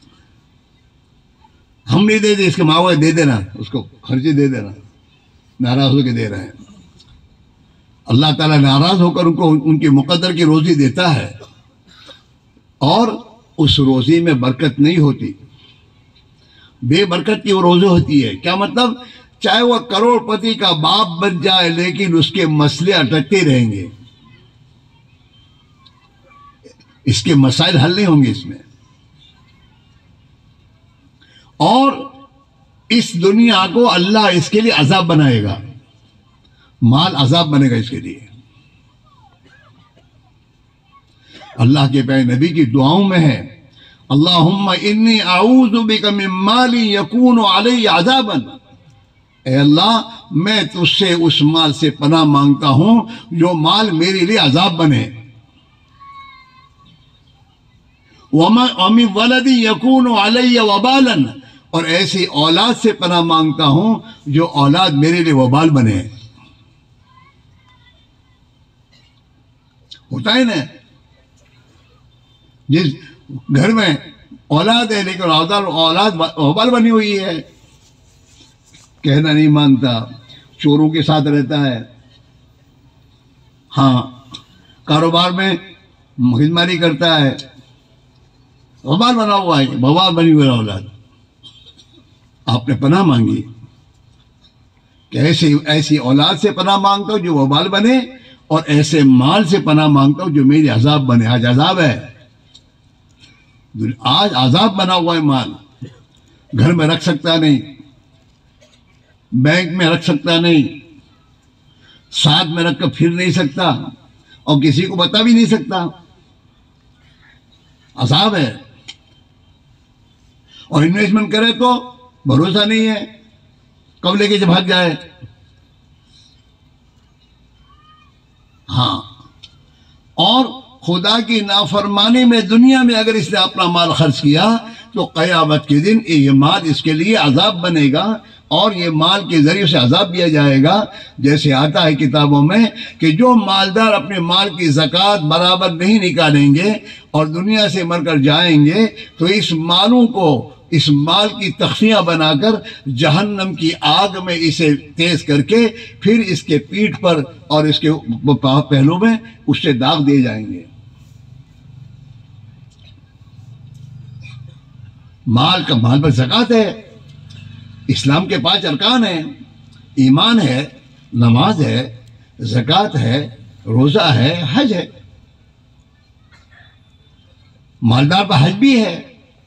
ہم نہیں دیتے، اس کے ماں دے دینا، اس کو خرچی دے دینا، ناراض ہو کے دے رہے ہیں۔ اللہ تعالیٰ ناراض ہو کر ان کو ان کی مقدر کی روزی دیتا ہے، اور اس روزی میں برکت نہیں ہوتی، بے برکت کی وہ روزی ہوتی ہے۔ کیا مطلب؟ چاہے وہ کروڑ پتی کا باپ بن جائے لیکن اس کے مسئلے اٹکتے رہیں گے، اس کے مسائل حل نہیں ہوں گے اس میں، اور اس دنیا کو اللہ اس کے لیے عذاب بنائے گا، مال عذاب بنے گا اس کے لیے۔ اللہ کے پیارے نبی کی دعاؤں میں ہے، اللہم انی اعوذ بک من مال یکون علی عذابا، اے اللہ میں تجھ سے اس مال سے پناہ مانگتا ہوں جو مال میرے لیے عذاب بنے، ومن ولد یکون علی وبالا، اور ایسی اولاد سے پناہ مانگتا ہوں جو اولاد میرے لیے وبال بنے۔ ہوتا ہے نا، جس گھر میں اولاد ہے لیکن اولاد وبال بنی ہوئی ہے، کہنا نہیں مانتا، چوروں کے ساتھ رہتا ہے، ہاں کاروبار میں مخدماری کرتا ہے، وبال بنا ہوا ہے، وبال بنی ہوئی اولاد۔ آپ نے پناہ مانگی کہ ایسی ایسی اولاد سے پناہ مانگتا ہوں جو وبال بنے، اور ایسے مال سے پناہ مانگتا ہوں جو میری عذاب بنے۔ آج عذاب ہے، آج عذاب بنا ہوا ہے مال، گھر میں رکھ سکتا نہیں، بینک میں رکھ سکتا نہیں، ساتھ میں رکھ کر پھر نہیں سکتا، اور کسی کو بتا بھی نہیں سکتا، عذاب ہے۔ اور انویسٹمنٹ کرے تو بھروسہ نہیں ہے کب لے کے بھاگ جائے. ہاں، اور خدا کی نافرمانی میں دنیا میں اگر اس نے اپنا مال خرچ کیا تو قیامت کے دن یہ مال اس کے لیے عذاب بنے گا، اور یہ مال کے ذریعے سے عذاب دیا جائے گا. جیسے آتا ہے کتابوں میں کہ جو مالدار اپنے مال کی زکوٰۃ برابر نہیں نکالیں گے اور دنیا سے مر کر جائیں گے تو اس مالوں کو، اس مال کی تختیاں بنا کر جہنم کی آگ میں اسے تیز کر کے پھر اس کے پیٹھ پر اور اس کے پہلو میں اس سے داغ دیے جائیں گے. مال کا مال پر زکوٰۃ ہے. اسلام کے پانچ ارکان ہیں، ایمان ہے، نماز ہے، زکوٰۃ ہے، روزہ ہے، حج ہے. مالدار پر حج بھی ہے.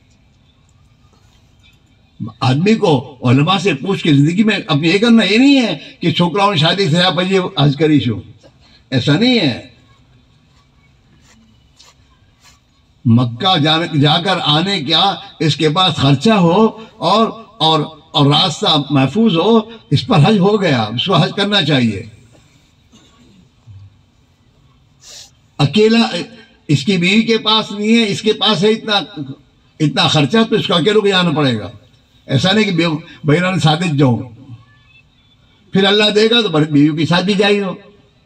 آدمی کو علماء سے پوچھ کے زندگی میں اپنی یہ کرنا، یہ نہیں ہے کہ چھوکراؤں شادی سے پجے حج کری شو، ایسا نہیں ہے. مکہ جا کر آنے کیا اس کے پاس خرچہ ہو اور اور اور راستہ محفوظ ہو، اس پر حج ہو گیا، اس کو حج کرنا چاہیے. اکیلا اس کی بیوی کے پاس نہیں ہے، اس کے پاس ہے اتنا اتنا خرچہ، تو اس کو اکیلے کو جانا پڑے گا. ایسا نہیں کہ بہران سادت جاؤ، پھر اللہ دے گا تو بیوی کے ساتھ بھی جائی ہو.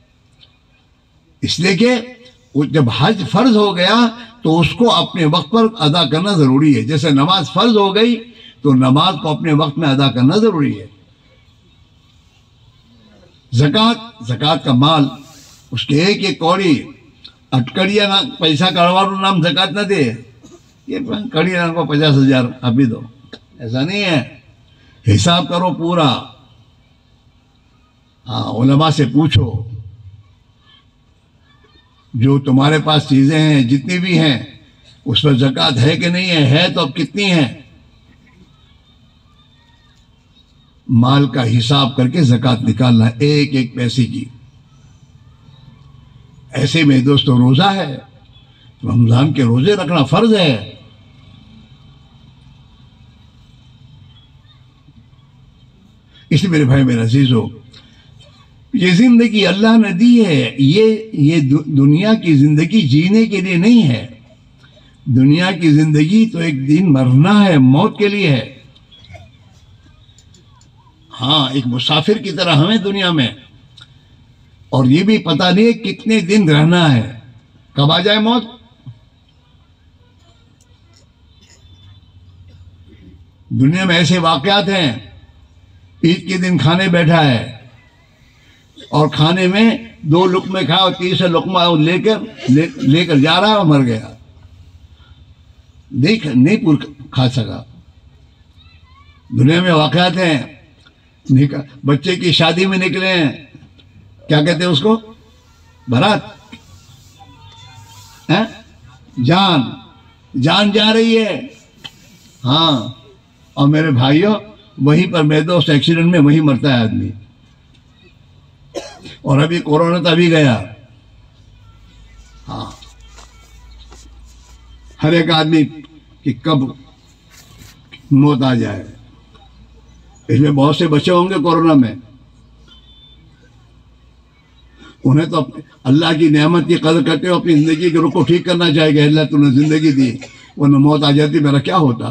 اس لیے کہ جب حج فرض ہو گیا تو اس کو اپنے وقت پر ادا کرنا ضروری ہے. جیسے نماز فرض ہو گئی تو نماز کو اپنے وقت میں ادا کرنا ضروری ہے. زکوٰۃ، زکوٰۃ کا مال، اس کے ایک ایک کوڑی اٹکڑیا نہ پیسہ کڑوارو نام زکوٰۃ نہ دے، یہ کڑی نام کو پچاس ہزار ابھی دو، ایسا نہیں ہے. حساب کرو پورا. ہاں، علماء سے پوچھو. جو تمہارے پاس چیزیں ہیں جتنی بھی ہیں اس پر زکوٰۃ ہے کہ نہیں ہے، ہے تو اب کتنی ہے. مال کا حساب کر کے زکوٰۃ نکالنا ایک ایک پیسے کی. ایسے میں دوستو روزہ ہے، رمضان کے روزے رکھنا فرض ہے. اس لیے میرے بھائی میرے عزیزو، یہ زندگی اللہ نے دی ہے، یہ یہ دنیا کی زندگی جینے کے لیے نہیں ہے. دنیا کی زندگی تو ایک دن مرنا ہے، موت کے لیے ہے. ہاں، ایک مسافر کی طرح ہمیں دنیا میں، اور یہ بھی پتہ نہیں کتنے دن رہنا ہے، کب آ جائے موت. دنیا میں ایسے واقعات ہیں، عید کے دن کھانے بیٹھا ہے اور کھانے میں دو لقمے کھا اور تیسرا لقمہ لے کر لے, لے کر جا رہا اور مر گیا، نہیں نہیں پور کھا سکا. دنیا میں واقعات ہیں. بچے کی شادی میں نکلے ہیں، کیا کہتے ہیں اس کو؟ بارات. جان جان جا رہی ہے. ہاں، اور میرے بھائیوں وہیں پر میرے دوست ایکسیڈنٹ میں وہیں مرتا ہے آدمی. اور ابھی کورونا تو ابھی گیا. ہاں، ہر ایک آدمی کہ کب موت آ جائے. اس میں بہت سے بچے ہوں گے کورونا میں، انہیں تو اللہ کی نعمت کی قدر کرتے ہو، اپنی زندگی کے رخ کو ٹھیک کرنا چاہیے کہ اللہ تو نے زندگی دی، ورنہ موت آ جاتی میرا کیا ہوتا.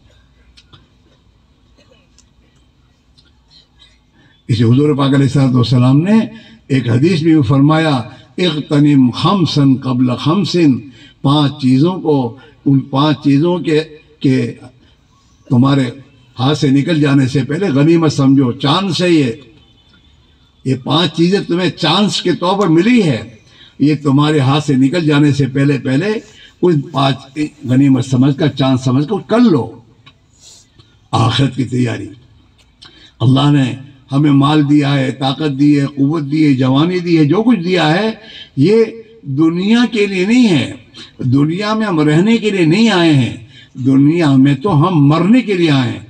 اسے حضور پاک علیہ السلام نے ایک حدیث میں فرمایا، اغتنم خمسن قبل خمسن، پانچ چیزوں کو، ان پانچ چیزوں کے کہ تمہارے ہاتھ سے نکل جانے سے پہلے غنیمت سمجھو. چانس ہے یہ یہ پانچ چیزیں تمہیں چانس کے طور پر ملی ہے، یہ تمہارے ہاتھ سے نکل جانے سے پہلے پہلے ان پانچ غنیمت سمجھ کر، چانس سمجھ کر کر لو. آخرت کی تیاری. اللہ نے ہمیں مال دیا ہے، طاقت دی ہے، قوت دی ہے، جوانی دی ہے، جو کچھ دیا ہے یہ دنیا کے لیے نہیں ہے. دنیا میں ہم رہنے کے لیے نہیں آئے ہیں، دنیا میں تو ہم مرنے کے لیے آئے ہیں.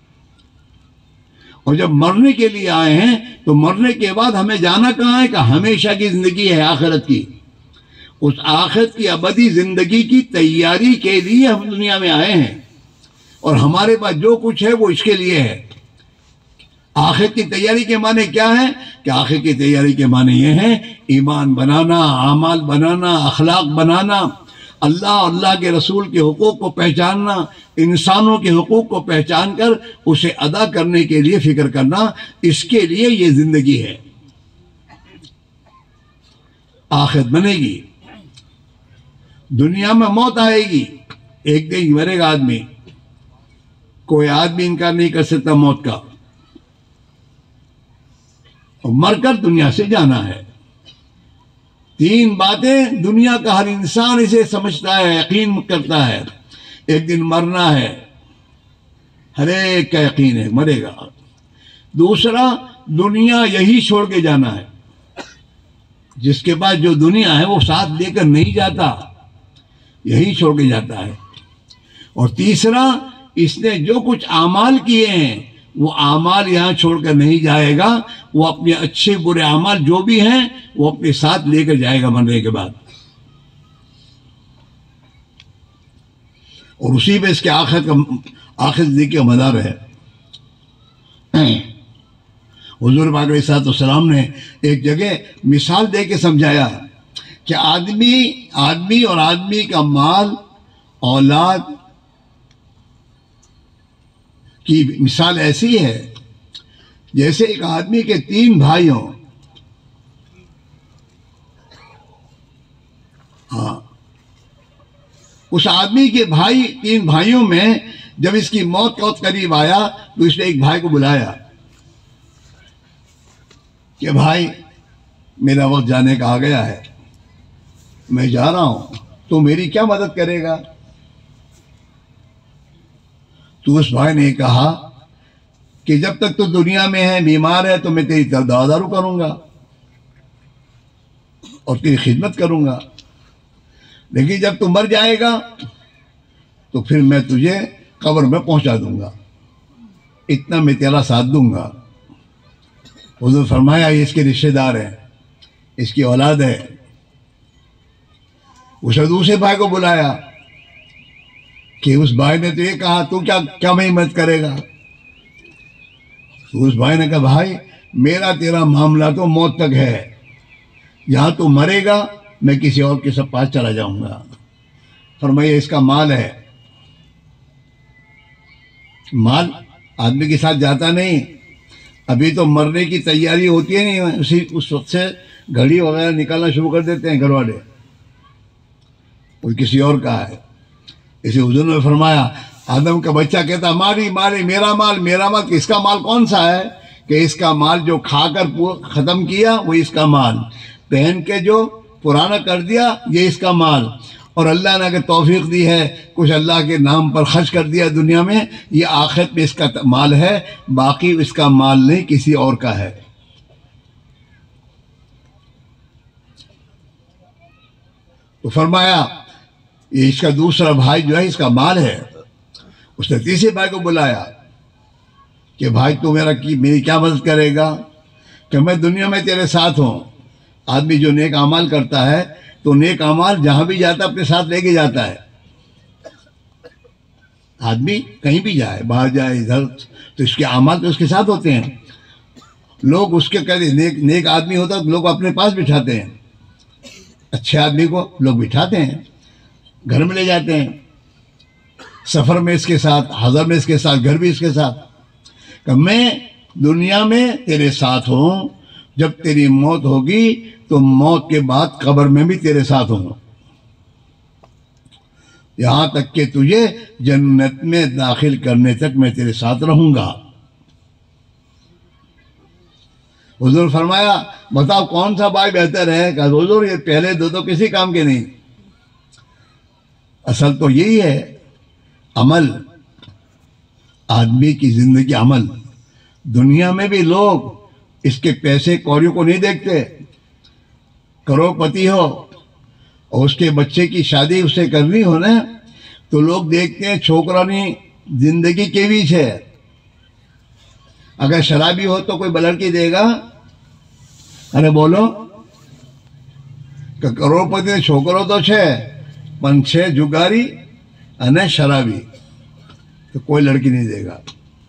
اور جب مرنے کے لیے آئے ہیں تو مرنے کے بعد ہمیں جانا کہاں ہے؟ کہ ہمیشہ کی زندگی ہے آخرت کی. اس آخرت کی ابدی زندگی کی تیاری کے لیے ہم دنیا میں آئے ہیں. اور ہمارے پاس جو کچھ ہے وہ اس کے لیے ہے۔ آخرت کی تیاری کے معنی کیا ہے کہ آخرت کی تیاری کے معنی یہ ہے ایمان بنانا، اعمال بنانا، اخلاق بنانا، اللہ اور اللہ کے رسول کے حقوق کو پہچاننا، انسانوں کے حقوق کو پہچان کر اسے ادا کرنے کے لیے فکر کرنا، اس کے لیے یہ زندگی ہے۔ آخرت بنے گی، دنیا میں موت آئے گی، ایک دن مرے گا آدمی، کوئی آدمی انکار نہیں کر سکتا موت کا، اور مر کر دنیا سے جانا ہے۔ تین باتیں دنیا کا ہر انسان اسے سمجھتا ہے، یقین کرتا ہے، ایک دن مرنا ہے، ہر ایک کا یقین ہے مرے گا۔ دوسرا، دنیا یہی چھوڑ کے جانا ہے، جس کے بعد جو دنیا ہے وہ ساتھ لے کر نہیں جاتا، یہی چھوڑ کے جاتا ہے۔ اور تیسرا، اس نے جو کچھ اعمال کیے ہیں وہ اعمال یہاں چھوڑ کر نہیں جائے گا، وہ اپنے اچھے برے اعمال جو بھی ہیں وہ اپنے ساتھ لے کر جائے گا مرنے کے بعد، اور اسی پہ اس کے آخرت کا آخرت زندگی کا مدار ہے۔ حضور پاک علیہ الصلوۃ والسلام نے ایک جگہ مثال دے کے سمجھایا کہ آدمی آدمی اور آدمی کا مال، اولاد کی مثال ایسی ہے جیسے ایک آدمی کے تین بھائی ہوں۔ ہاں، اس آدمی کے بھائی تین بھائیوں میں جب اس کی موت کا وقت قریب آیا تو اس نے ایک بھائی کو بلایا کہ بھائی میرا وقت جانے کا آ گیا ہے، میں جا رہا ہوں، تو میری کیا مدد کرے گا؟ تو اس بھائی نے کہا کہ جب تک تو دنیا میں ہے، بیمار ہے، تو میں تیری دوا دارو کروں گا اور تیری خدمت کروں گا، لیکن جب تو مر جائے گا تو پھر میں تجھے قبر میں پہنچا دوں گا، اتنا میں تیرا ساتھ دوں گا۔ حضور فرمایا یہ اس کے رشتہ دار ہیں، اس کی اولاد ہے۔ اسے دوسرے بھائی کو بلایا کہ اس بھائی نے تو یہ کہا تو کیا کیا میں مدد کرے گا؟ تو اس بھائی نے کہا بھائی میرا تیرا معاملہ تو موت تک ہے، یہاں تو مرے گا میں کسی اور کے سب پاس چلا جاؤں گا۔ فرمایا اس کا مال ہے، مال آدمی کے ساتھ جاتا نہیں، ابھی تو مرنے کی تیاری ہوتی ہے نہیں، اسی اس وقت سے گھڑی وغیرہ نکالنا شروع کر دیتے ہیں گھر والے، کوئی کسی اور کا ہے۔ اسی حضور نے فرمایا آدم کا بچہ کہتا ماری ماری میرا مال میرا مال، کہ اس کا مال کون سا ہے؟ کہ اس کا مال جو کھا کر ختم کیا وہ اس کا مال، پہن کے جو پرانا کر دیا یہ اس کا مال، اور اللہ نے اگر توفیق دی ہے کچھ اللہ کے نام پر خرچ کر دیا دنیا میں، یہ آخرت میں اس کا مال ہے، باقی اس کا مال نہیں کسی اور کا ہے۔ تو فرمایا یہ اس کا دوسرا بھائی جو ہے اس کا مال ہے۔ اس نے تیسرے بھائی کو بلایا کہ بھائی تو میرا کی میری کیا مدد کرے گا؟ کہ میں دنیا میں تیرے ساتھ ہوں۔ آدمی جو نیک اعمال کرتا ہے تو نیک اعمال جہاں بھی جاتا ہے اپنے ساتھ لے کے جاتا ہے۔ آدمی کہیں بھی جائے، باہر جائے ادھر، تو اس کے اعمال تو اس کے ساتھ ہوتے ہیں۔ لوگ اس کے کہتے نیک نیک آدمی ہوتا ہے لوگ اپنے پاس بٹھاتے ہیں، اچھے آدمی کو لوگ بٹھاتے ہیں، گھر میں لے جاتے ہیں، سفر میں اس کے ساتھ، حضر میں اس کے ساتھ، گھر بھی اس کے ساتھ، کہ میں دنیا میں تیرے ساتھ ہوں، جب تیری موت ہوگی تو موت کے بعد قبر میں بھی تیرے ساتھ ہوں، یہاں تک کہ تجھے جنت میں داخل کرنے تک میں تیرے ساتھ رہوں گا۔ حضور فرمایا بتاؤ کون سا بھائی بہتر ہے؟ کہ حضور یہ پہلے دو تو کسی کام کے نہیں، اصل تو یہی ہے عمل، آدمی کی زندگی عمل۔ دنیا میں بھی لوگ اس کے پیسے کوڑیوں کو نہیں دیکھتے، کروڑ پتی ہو اور اس کے بچے کی شادی اس سے کرنی ہو نا تو لوگ دیکھتے ہیں چھوکرانی زندگی کے بیچ ہے۔ اگر شرابی ہو تو کوئی بلڑکی دے گا؟ ارے بولو کہ کروڑ پتی چھوکرو تو چھے پن چھے جگاری અને શરાબી تو کوئی لڑکی نہیں دے گا،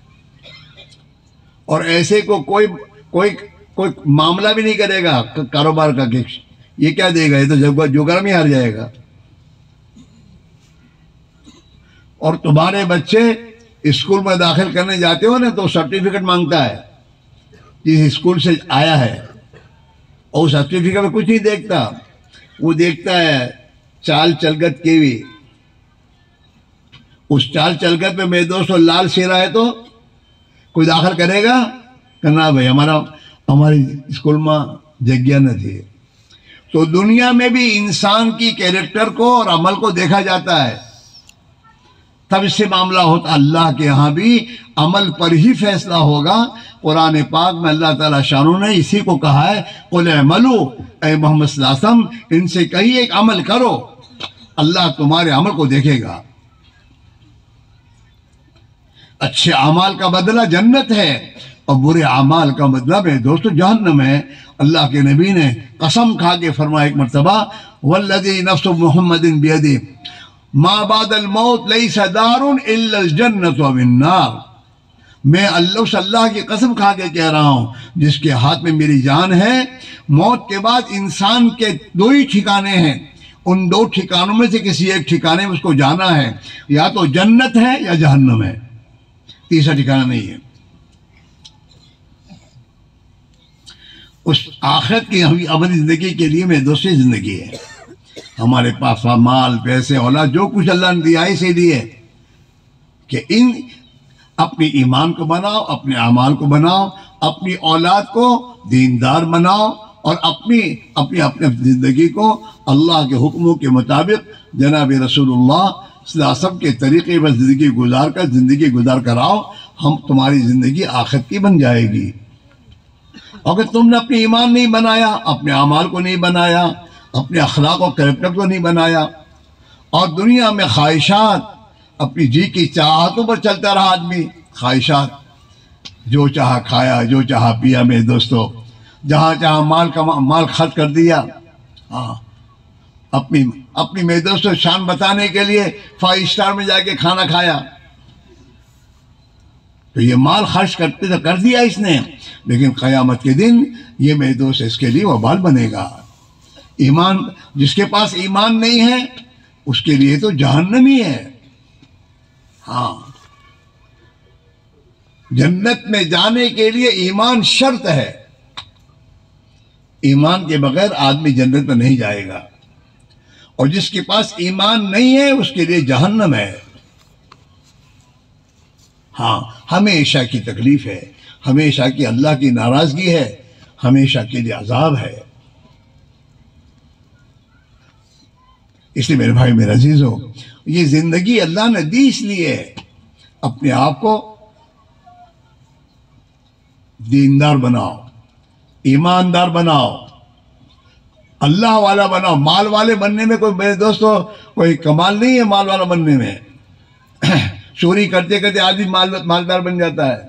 اور ایسے کو کوئی کوئی کوئی معاملہ بھی نہیں کرے گا کاروبار کا کہ یہ کیا دے گا، یہ تو جو گرم ہی ہار جائے گا۔ اور تمہارے بچے اسکول میں داخل کرنے جاتے ہو نا تو سرٹیفکیٹ مانگتا ہے جس اسکول سے آیا ہے، اور سرٹیفکیٹ میں کچھ نہیں دیکھتا، وہ دیکھتا ہے چال چلگت کیوی۔ اس چال چلگت میں میرے دوست لال سیرا ہے تو کوئی داخل کرے گا کہ نا بھائی ہمارا ہماری اسکول میں جگہ نہ تھی۔ تو دنیا میں بھی انسان کی کیریکٹر کو اور عمل کو دیکھا جاتا ہے، تب اس سے معاملہ ہوتا۔ اللہ کے ہاں بھی عمل پر ہی فیصلہ ہوگا۔ قرآن پاک میں اللہ تعالیٰ شانو نے اسی کو کہا ہے، قُلْ اعْمَلُوا، اے محمد صلی اللہ علیہ وسلم ان سے کہیے ایک عمل کرو، اللہ تمہارے عمل کو دیکھے گا۔ اچھے اعمال کا بدلہ جنت ہے، اور برے اعمال کا بدلہ میں دوستو جہنم ہے۔ اللہ کے نبی نے قسم کھا کے فرمایا ایک مرتبہ، وَالَّذِي نَفْسُ مُحَمَّدٍ بِيَدِهِ ما بعد الموت لیس دار الا الجنت و النار۔ میں اللہ اس اللہ کی قسم کھا کے کہہ رہا ہوں جس کے ہاتھ میں میری جان ہے، موت کے بعد انسان کے دو ہی ٹھکانے ہیں، ان دو ٹھکانوں میں سے کسی ایک ٹھکانے میں اس کو جانا ہے، یا تو جنت ہے یا جہنم ہے، تیسرا ٹھکانہ نہیں ہے۔ اس آخرت کی ابدی زندگی کے لیے میں دوسری زندگی ہے۔ ہمارے پاس مال پیسے اولاد جو کچھ اللہ نے دیا اسی لیے کہ ان اپنی ایمان کو بناؤ، اپنے اعمال کو بناؤ، اپنی اولاد کو دیندار بناؤ، اور اپنی اپنی اپنی زندگی کو اللہ کے حکموں کے مطابق جناب رسول اللہ صلی اللہ علیہ وسلم کے طریقے پر زندگی گزار کر زندگی گزار کر آؤ، ہم تمہاری زندگی آخرت کی بن جائے گی۔ اگر تم نے اپنی ایمان نہیں بنایا، اپنے اعمال کو نہیں بنایا، اپنے اخلاق و کریکٹر کو نہیں بنایا، اور دنیا میں خواہشات اپنی جی کی چاہتوں پر چلتا رہا آدمی، خواہشات جو چاہا کھایا، جو چاہا پیا میرے دوستو، جہاں چاہا مال کا مال خرچ کر دیا، ہاں اپنی اپنی میرے دوستو شان بتانے کے لیے فائیو اسٹار میں جا کے کھانا کھایا، تو یہ مال خرچ کرتے تو کر دیا اس نے، لیکن قیامت کے دن یہ میرے دوست اس کے لیے وبال بنے گا۔ ایمان جس کے پاس ایمان نہیں ہے اس کے لیے تو جہنم ہی ہے۔ ہاں جنت میں جانے کے لیے ایمان شرط ہے، ایمان کے بغیر آدمی جنت میں نہیں جائے گا، اور جس کے پاس ایمان نہیں ہے اس کے لیے جہنم ہے۔ ہاں ہمیشہ کی تکلیف ہے، ہمیشہ کی اللہ کی ناراضگی ہے، ہمیشہ کے لیے عذاب ہے۔ اس لیے میرے بھائی میرے عزیزو، یہ زندگی اللہ نے دی اس لیے اپنے آپ کو دیندار بناؤ، ایماندار بناؤ، اللہ والا بناؤ۔ مال والے بننے میں کوئی میرے دوستو کوئی کمال نہیں ہے، مال والا بننے میں چوری کرتے کرتے آدمی مال مالدار بن جاتا ہے،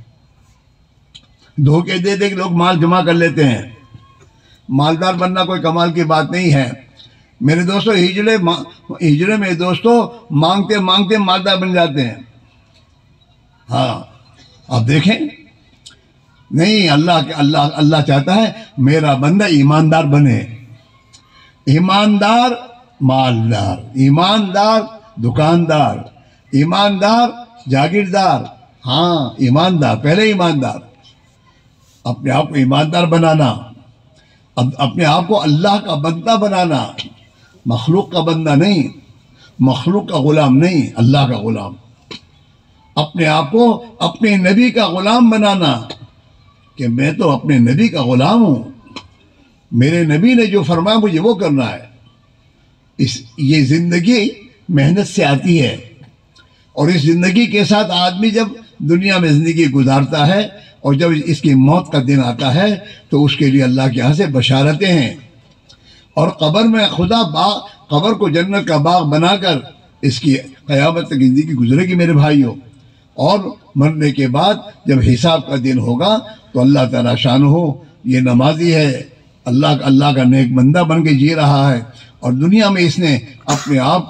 دھوکے دے دے کے لوگ مال جمع کر لیتے ہیں۔ مالدار بننا کوئی کمال کی بات نہیں ہے میرے دوستو۔ ہجرے ہجرے میں دوستو مانگتے مانگتے مالدار بن جاتے ہیں۔ ہاں آپ دیکھیں، نہیں اللہ کے اللہ اللہ چاہتا ہے میرا بندہ ایماندار بنے، ایماندار مالدار، ایماندار دکاندار، ایماندار جاگیردار۔ ہاں ایماندار، پہلے ایماندار، اپنے آپ کو ایماندار بنانا، اپنے آپ کو اللہ کا بندہ بنانا، مخلوق کا بندہ نہیں، مخلوق کا غلام نہیں، اللہ کا غلام۔ اپنے آپ کو اپنے نبی کا غلام بنانا کہ میں تو اپنے نبی کا غلام ہوں، میرے نبی نے جو فرمایا مجھے وہ کرنا ہے۔ اس یہ زندگی محنت سے آتی ہے، اور اس زندگی کے ساتھ آدمی جب دنیا میں زندگی گزارتا ہے اور جب اس کی موت کا دن آتا ہے تو اس کے لیے اللہ کے یہاں سے بشارتیں ہیں، اور قبر میں خدا باغ قبر کو جنت کا باغ بنا کر اس کی قیامت تک زندگی گزرے گی میرے بھائیوں۔ اور مرنے کے بعد جب حساب کا دن ہوگا تو اللہ تعالیٰ شان ہو یہ نمازی ہے، اللہ اللہ کا نیک بندہ بن کے جی رہا ہے، اور دنیا میں اس نے اپنے آپ کو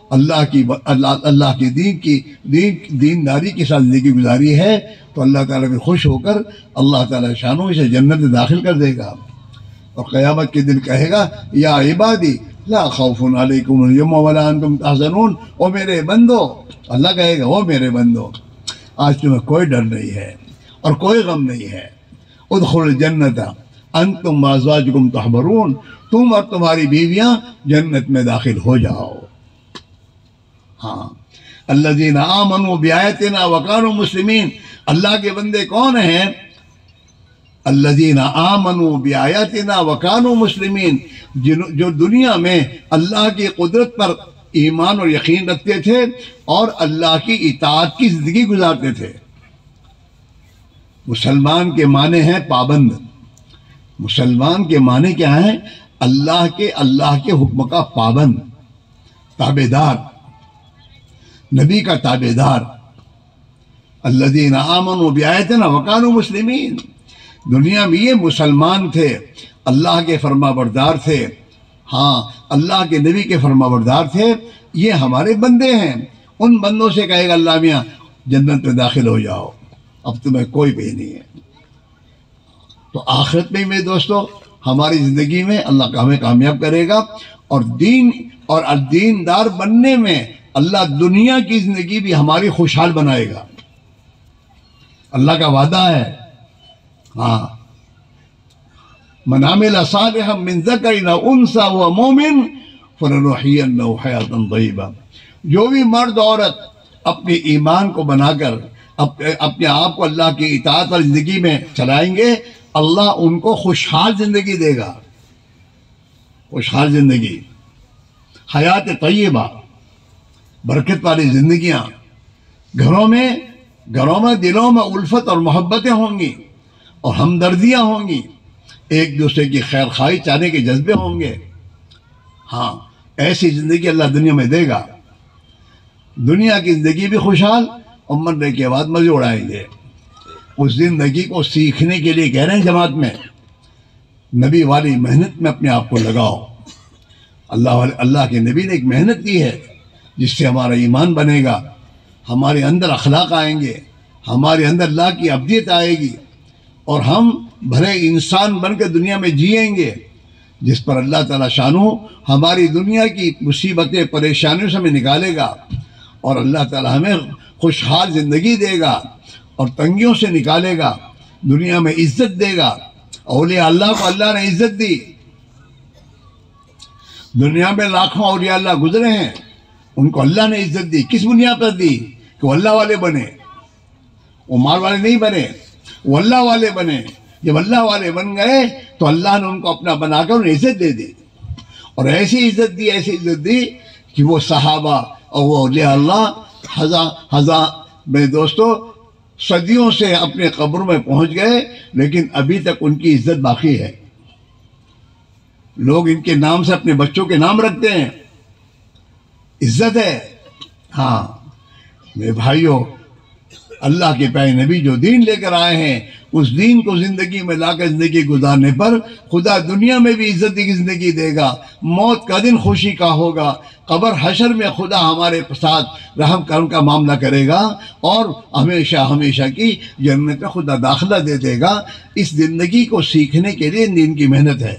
اللہ کی اللہ اللہ کے دین کی دین دینداری کے ساتھ زندگی گزاری ہے تو اللہ تعالیٰ بھی خوش ہو کر اللہ تعالیٰ شانوں اسے جنت میں داخل کر دے گا، اور قیامت کے دن کہے گا یا عبادی لا خوف علیکم اليوم ولا انتم تحزنون، او میرے بندو، اللہ کہے گا وہ میرے بندو آج تمہیں کوئی ڈر نہیں ہے اور کوئی غم نہیں ہے، ادخلوا الجنت انتم وازواجکم تحبرون، تم اور تمہاری بیویاں جنت میں داخل ہو جاؤ۔ ہاں، الذین آمنوا بآیاتنا وکانوا مسلمین، اللہ کے بندے کون ہیں؟ الذین آمنوا بآیاتنا وکانوا مسلمین، جو دنیا میں اللہ کی قدرت پر ایمان اور یقین رکھتے تھے اور اللہ کی اطاعت کی زندگی گزارتے تھے۔ مسلمان کے معنی ہیں پابند، مسلمان کے معنی کیا ہیں؟ اللہ کے اللہ کے حکم کا پابند، تابع دار، نبی کا تابع دار۔ الذین آمنوا بآیاتنا وکانوا مسلمین، دنیا میں یہ مسلمان تھے، اللہ کے فرما بردار تھے، ہاں اللہ کے نبی کے فرما بردار تھے، یہ ہمارے بندے ہیں۔ ان بندوں سے کہے گا اللہ میاں جنت میں داخل ہو جاؤ، اب تمہیں کوئی بھی نہیں ہے۔ تو آخرت میں میرے دوستو ہماری زندگی میں اللہ ہمیں کامیاب کرے گا، اور دین اور دیندار بننے میں اللہ دنیا کی زندگی بھی ہماری خوشحال بنائے گا، اللہ کا وعدہ ہے۔ ہاں، من عمل صالحا من ذکر او انثی وهو مؤمن فلنحیینہ حیاۃ طیبہ، جو بھی مرد عورت اپنے ایمان کو بنا کر اپنے آپ کو اللہ کی اطاعت والی زندگی میں چلائیں گے، اللہ ان کو خوشحال زندگی دے گا، خوشحال زندگی، حیات طیبہ، برکت والی زندگیاں، گھروں میں گھروں میں دلوں میں الفت اور محبتیں ہوں گی اور ہمدردیاں ہوں گی، ایک دوسرے کی خیر خواہی چاہنے کے جذبے ہوں گے۔ ہاں، ایسی زندگی اللہ دنیا میں دے گا، دنیا کی زندگی بھی خوشحال، اور مرنے کے بعد مزے اڑائیں گے۔ اس زندگی کو سیکھنے کے لیے کہہ رہے ہیں جماعت میں، نبی والی محنت میں اپنے آپ کو لگاؤ۔ اللہ والے اللہ کے نبی نے ایک محنت دی ہے جس سے ہمارا ایمان بنے گا، ہمارے اندر اخلاق آئیں گے، ہمارے اندر اللہ کی ابدیت آئے گی، اور ہم بھلے انسان بن کے دنیا میں جئیں گے، جس پر اللہ تعالیٰ شانو ہماری دنیا کی مصیبتیں پریشانیوں سے ہمیں نکالے گا، اور اللہ تعالیٰ ہمیں خوشحال زندگی دے گا اور تنگیوں سے نکالے گا، دنیا میں عزت دے گا۔ اولیاء اللہ کو اللہ نے عزت دی، دنیا میں لاکھوں اولیاء اللہ گزرے ہیں، ان کو اللہ نے عزت دی، کس بنیاد پر دی؟ کہ وہ اللہ والے بنے، وہ مال والے نہیں بنے، وہ اللہ والے بنے۔ جب اللہ والے بن گئے تو اللہ نے ان کو اپنا بنا کر انہیں عزت دے دی، اور ایسی عزت دی ایسی عزت دی کہ وہ صحابہ اور وہ اولیاء اللہ ہزار ہزار میں دوستو صدیوں سے اپنے قبر میں پہنچ گئے، لیکن ابھی تک ان کی عزت باقی ہے۔ لوگ ان کے نام سے اپنے بچوں کے نام رکھتے ہیں، عزت ہے۔ ہاں میرے بھائیوں، اللہ کے پیارے نبی جو دین لے کر آئے ہیں، اس دین کو زندگی میں لا کر زندگی گزارنے پر خدا دنیا میں بھی عزت کی زندگی دے گا، موت کا دن خوشی کا ہوگا، قبر حشر میں خدا ہمارے ساتھ رحم کرم کا معاملہ کرے گا، اور ہمیشہ ہمیشہ کی جنت میں خدا داخلہ دے دے گا۔ اس زندگی کو سیکھنے کے لیے دین کی محنت ہے۔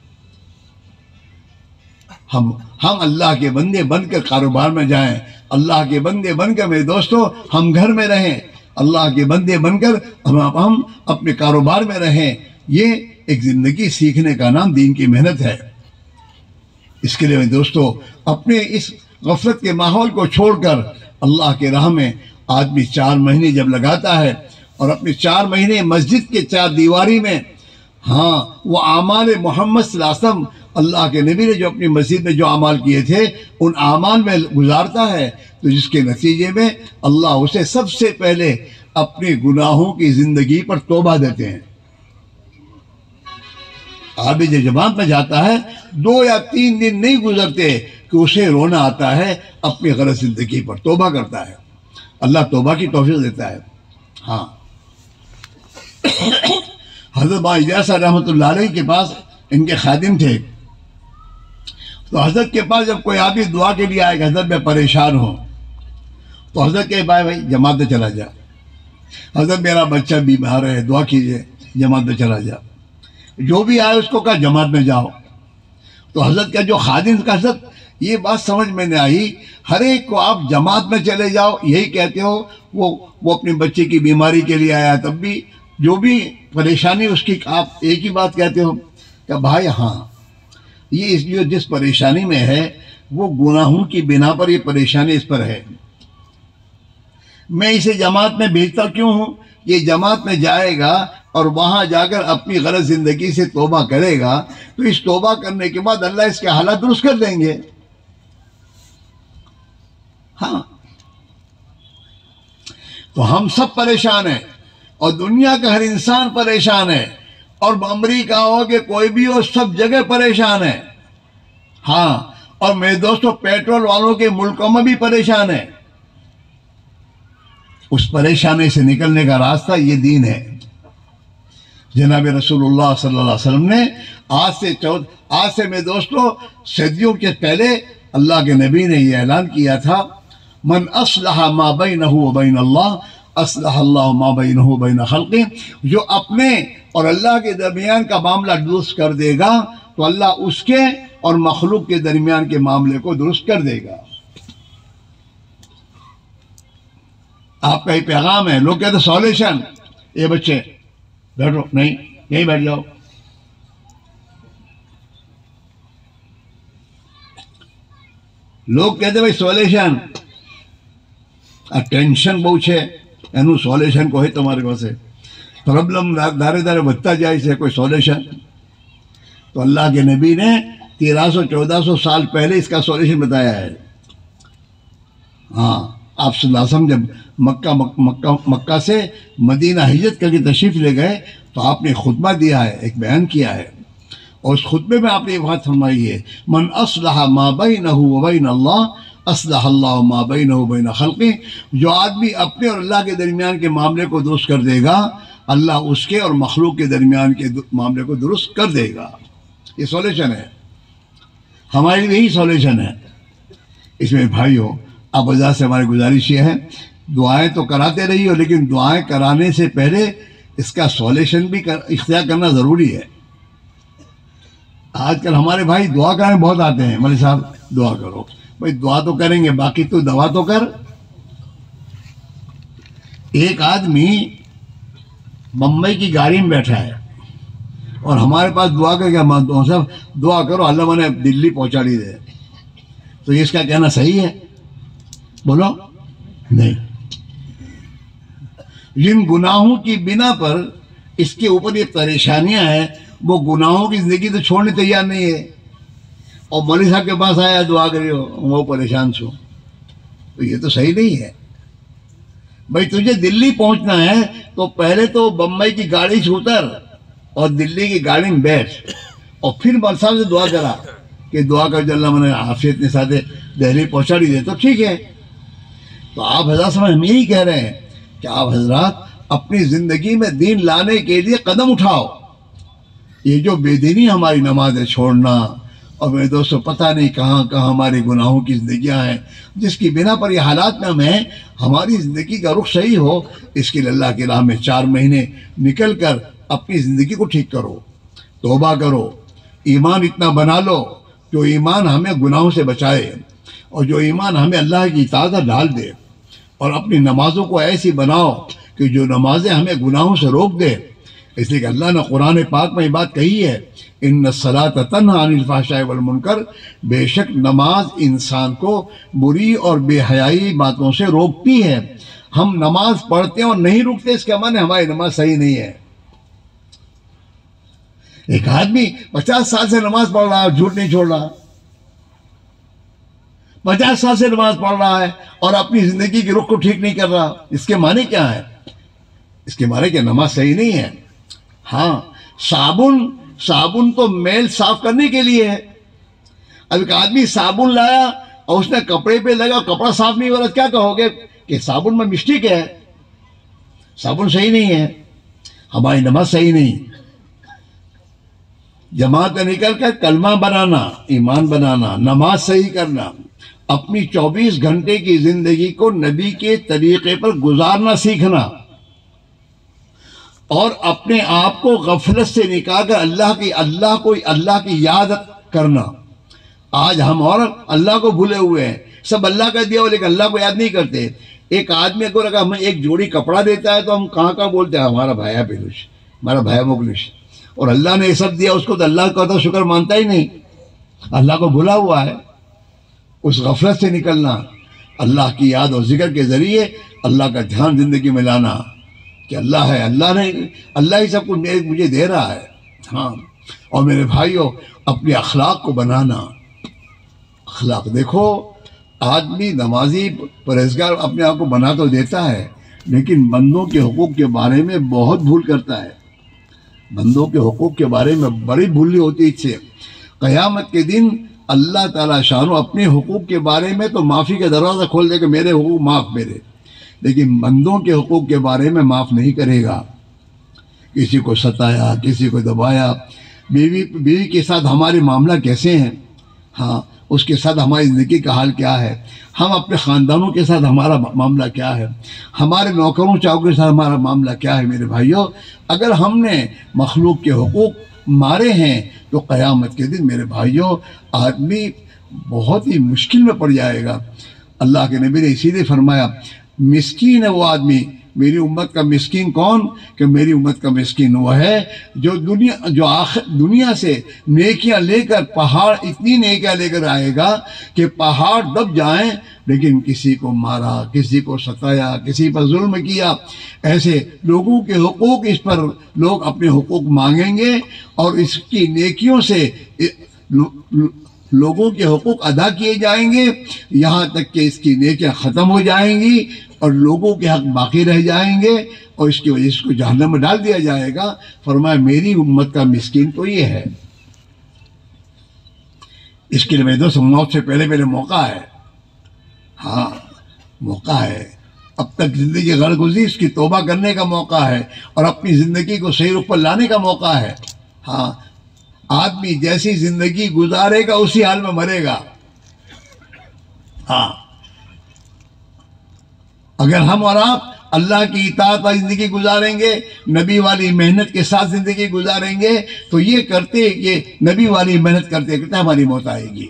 ہم ہم اللہ کے بندے بن کر کاروبار میں جائیں، اللہ کے بندے بن کر میرے دوستو ہم گھر میں رہیں، اللہ کے بندے بن کر ہم ہم اپنے کاروبار میں رہیں۔ یہ ایک زندگی سیکھنے کا نام دین کی محنت ہے۔ اس کے لیے میرے دوستو اپنے اس غفلت کے ماحول کو چھوڑ کر اللہ کے راہ میں آدمی چار مہینے جب لگاتا ہے، اور اپنے چار مہینے مسجد کے چار دیواری میں ہاں وہ اعمال محمد صلی اللہ علیہ وسلم، اللہ کے نبی نے جو اپنی مسجد میں جو اعمال کیے تھے ان اعمال میں گزارتا ہے، تو جس کے نتیجے میں اللہ اسے سب سے پہلے اپنے گناہوں کی زندگی پر توبہ دیتے ہیں۔ عابد جماعت میں جاتا ہے، دو یا تین دن نہیں گزرتے کہ اسے رونا آتا ہے، اپنی غلط زندگی پر توبہ کرتا ہے، اللہ توبہ کی توفیق دیتا ہے۔ ہاں حضرت اجازہ رحمۃ اللہ علیہ کے پاس ان کے خادم تھے، تو حضرت کے پاس جب کوئی آدمی دعا کے لیے آئے کہ حضرت میں پریشان ہوں، تو حضرت کے بھائی بھائی جماعت میں چلا جا، حضرت میرا بچہ بیمار ہے دعا کیجئے، جماعت میں چلا جا، جو بھی آئے اس کو کہا جماعت میں جاؤ۔ تو حضرت کا جو خادم کا حضرت یہ بات سمجھ میں نہیں آئی، ہر ایک کو آپ جماعت میں چلے جاؤ یہی کہتے ہو، وہ وہ اپنی بچے کی بیماری کے لیے آیا تب بھی جو بھی پریشانی اس کی آپ ایک ہی بات کہتے ہو کہ بھائی ہاں یہ اس جو جس پریشانی میں ہے وہ گناہوں کی بنا پر یہ پریشانی اس پر ہے، میں اسے جماعت میں بھیجتا کیوں ہوں؟ یہ جماعت میں جائے گا اور وہاں جا کر اپنی غلط زندگی سے توبہ کرے گا تو اس توبہ کرنے کے بعد اللہ اس کے حالات درست کر دیں گے۔ ہاں تو ہم سب پریشان ہیں اور دنیا کا ہر انسان پریشان ہے، اور امریکہ ہو کہ کوئی بھی ہو سب جگہ پریشان ہے۔ ہاں اور میرے دوستو پیٹرول والوں کے ملکوں میں بھی پریشان ہے۔ اس پریشانی سے نکلنے کا راستہ یہ دین ہے۔ جناب رسول اللہ صلی اللہ علیہ وسلم نے آج سے چود آج سے میرے دوستو صدیوں کے پہلے اللہ کے نبی نے یہ اعلان کیا تھا، من اصلح ما بینہ و بین اللہ اصلح اللہ ما بینہ و بین خلقہ، جو اپنے اور اللہ کے درمیان کا معاملہ درست کر دے گا تو اللہ اس کے اور مخلوق کے درمیان کے معاملے کو درست کر دے گا۔ آپ کا یہ پیغام ہے۔ لوگ کہتے ہیں سولوشن، یہ بچے بیٹھو، نہیں یہیں بیٹھ جاؤ، لوگ کہتے ہیں بھائی سولوشن ٹینشن بہت ہے اینو سولوشن کو ہے تمہارے پاس ہے، پرابلم دارے دارے بڑھتا جائے سے کوئی سولوشن؟ تو اللہ کے نبی نے تیرہ سو چودہ سو سال پہلے اس کا سولوشن بتایا ہے۔ ہاں آپ صلی اللہ علیہ وسلم جب مکہ مکہ مکہ سے مدینہ ہجرت کر کے تشریف لے گئے تو آپ نے خطبہ دیا ہے، ایک بیان کیا ہے، اور اس خطبے میں آپ نے یہ بات فرمائی ہے، من اصلح ما بینہ و بین اللہ اصلح اللہ ما بینہ و بین خلقہ، جو آدمی اپنے اور اللہ کے درمیان کے معاملے کو درست کر دے گا اللہ اس کے اور مخلوق کے درمیان کے معاملے کو درست کر دے گا۔ یہ سولوشن ہے، ہمارے لیے یہی سولوشن ہے۔ اس میں بھائیو اب وجہ سے ہماری گزارش یہ ہے، دعائیں تو کراتے رہی ہو لیکن دعائیں کرانے سے پہلے اس کا سولوشن بھی اختیار کرنا ضروری ہے۔ آج کل ہمارے بھائی دعا کرنے بہت آتے ہیں، مولوی صاحب دعا کرو، بھائی دعا تو کریں گے باقی تو دوا تو کر۔ ایک آدمی بمبئی کی گاڑی میں بیٹھا ہے اور ہمارے پاس دعا کر کے صاحب دعا کرو اللہ مجھے دلی پہنچا دی دے، تو یہ اس کا کہنا صحیح ہے؟ بولو نہیں۔ جن گناہوں کی بنا پر اس کے اوپر یہ پریشانیاں ہیں وہ گناہوں کی زندگی تو چھوڑنے تیار نہیں ہے، اور مولوی صاحب کے پاس آیا دعا کریو وہ پریشان چھو، تو یہ تو صحیح نہیں ہے۔ بھائی تجھے دلی پہنچنا ہے تو پہلے تو بمبئی کی گاڑی سے اتر اور دلی کی گاڑی میں بیٹھ اور پھر مولوی صاحب سے دعا کرا کہ دعا کر جو اللہ میں نے عافیت کے ساتھ دہلی پہنچا دی دے، تو ٹھیک ہے۔ تو آپ حضرات سمجھ ہم یہی کہہ رہے ہیں کہ آپ حضرات اپنی زندگی میں دین لانے کے لیے قدم اٹھاؤ۔ یہ جو بے دینی ہماری نمازیں چھوڑنا اور میرے دوستوں پتہ نہیں کہاں کہاں ہمارے گناہوں کی زندگیاں ہیں جس کی بنا پر یہ حالات میں ہمیں ہماری زندگی کا رخ صحیح ہو، اس کے لیے اللہ کی راہ میں چار مہینے نکل کر اپنی زندگی کو ٹھیک کرو، توبہ کرو، ایمان اتنا بنا لو جو ایمان ہمیں گناہوں سے بچائے اور جو ایمان ہمیں اللہ کی اطاعت ڈال دے، اور اپنی نمازوں کو ایسی بناؤ کہ جو نمازیں ہمیں گناہوں سے روک دے۔ اس لیے کہ اللہ نے قرآن پاک میں یہ بات کہی ہے، ان الصلاۃ تنہی عن الفحشاء والمنکر، بے شک نماز انسان کو بری اور بے حیائی باتوں سے روکتی ہے۔ ہم نماز پڑھتے ہیں اور نہیں رکتے، اس کا معنی ہماری نماز صحیح نہیں ہے۔ ایک آدمی پچاس سال سے نماز پڑھ رہا ہے، جھوٹ نہیں چھوڑ رہا، پچاس سال سے نماز پڑھ رہا ہے اور اپنی زندگی کی رخ کو ٹھیک نہیں کر رہا، اس کے معنی کیا ہے؟ اس کے معنی کہ نماز صحیح نہیں ہے۔ ہاں صابن صابن تو میل صاف کرنے کے لیے ہے۔ اب ایک آدمی صابن لایا اور اس نے کپڑے پہ لگا، کپڑا صاف نہیں ہو رہا، کیا کہو گے کہ صابن میں مسٹیک ہے، صابن صحیح نہیں ہے، ہماری نماز صحیح نہیں۔ جماعت نکل کر کلمہ بنانا، ایمان بنانا، نماز صحیح کرنا، اپنی چوبیس گھنٹے کی زندگی کو نبی کے طریقے پر گزارنا سیکھنا، اور اپنے آپ کو غفلت سے نکال کر اللہ کی اللہ کو اللہ کی یاد کرنا۔ آج ہم اور اللہ کو بھولے ہوئے ہیں، سب اللہ کا دیا ہو لیکن اللہ کو یاد نہیں کرتے۔ ایک آدمی کو اگر ہمیں ایک جوڑی کپڑا دیتا ہے تو ہم کہاں کہاں بولتے ہیں ہمارا بھائی پیلوش، ہمارا بھائی مغلش، اور اللہ نے یہ سب دیا اس کو تو اللہ کا تو شکر مانتا ہی نہیں، اللہ کو بھولا ہوا ہے۔ اس غفلت سے نکلنا، اللہ کی یاد اور ذکر کے ذریعے اللہ کا دھیان زندگی میں لانا کہ اللہ ہے، اللہ نے اللہ ہی سب کچھ مجھے دے رہا ہے۔ ہاں، اور میرے بھائیوں، اپنے اخلاق کو بنانا۔ اخلاق دیکھو، آدمی نمازی پرہیزگار اپنے آپ کو بنا تو دیتا ہے لیکن بندوں کے حقوق کے بارے میں بہت بھول کرتا ہے۔ بندوں کے حقوق کے بارے میں بڑی بھولی ہوتی ہے۔ اس سے قیامت کے دن اللہ تعالیٰ شانو اپنے حقوق کے بارے میں تو معافی کا دروازہ کھول دے کہ میرے حقوق معاف میرے، لیکن بندوں کے حقوق کے بارے میں معاف نہیں کرے گا۔ کسی کو ستایا، کسی کو دبایا، بیوی بیوی کے ساتھ ہمارے معاملہ کیسے ہیں، ہاں اس کے ساتھ ہماری زندگی کا حال کیا ہے، ہم اپنے خاندانوں کے ساتھ ہمارا معاملہ کیا ہے، ہمارے نوکروں چاہوں کے ساتھ ہمارا معاملہ کیا ہے۔ میرے بھائیوں، اگر ہم نے مخلوق کے حقوق مارے ہیں تو قیامت کے دن میرے بھائیوں آدمی بہت ہی مشکل میں پڑ جائے گا۔ اللہ کے نبی نے اسی لیے فرمایا مسکین ہے وہ آدمی، میری امت کا مسکین کون؟ کہ میری امت کا مسکین وہ ہے جو دنیا جو آخر دنیا سے نیکیاں لے کر پہاڑ اتنی نیکیاں لے کر آئے گا کہ پہاڑ دب جائیں لیکن کسی کو مارا، کسی کو ستایا، کسی پر ظلم کیا، ایسے لوگوں کے حقوق اس پر لوگ اپنے حقوق مانگیں گے اور اس کی نیکیوں سے لوگوں کے حقوق ادا کیے جائیں گے یہاں تک کہ اس کی نیکیاں ختم ہو جائیں گی اور لوگوں کے حق باقی رہ جائیں گے اور اس کی وجہ سے اس کو جہنم میں ڈال دیا جائے گا۔ فرمایا میری امت کا مسکین تو یہ ہے۔ اس کے لیے میرے دوست موت سے پہلے پہلے موقع ہے، ہاں موقع ہے۔ اب تک زندگی غلط گزری، اس کی توبہ کرنے کا موقع ہے اور اپنی زندگی کو صحیح رخ پر لانے کا موقع ہے۔ ہاں، آدمی جیسی زندگی گزارے گا اسی حال میں مرے گا۔ ہاں، اگر ہم اور آپ اللہ کی اطاعت والی زندگی گزاریں گے، نبی والی محنت کے ساتھ زندگی گزاریں گے تو یہ کرتے یہ نبی والی محنت کرتے کرتے ہماری موت آئے گی۔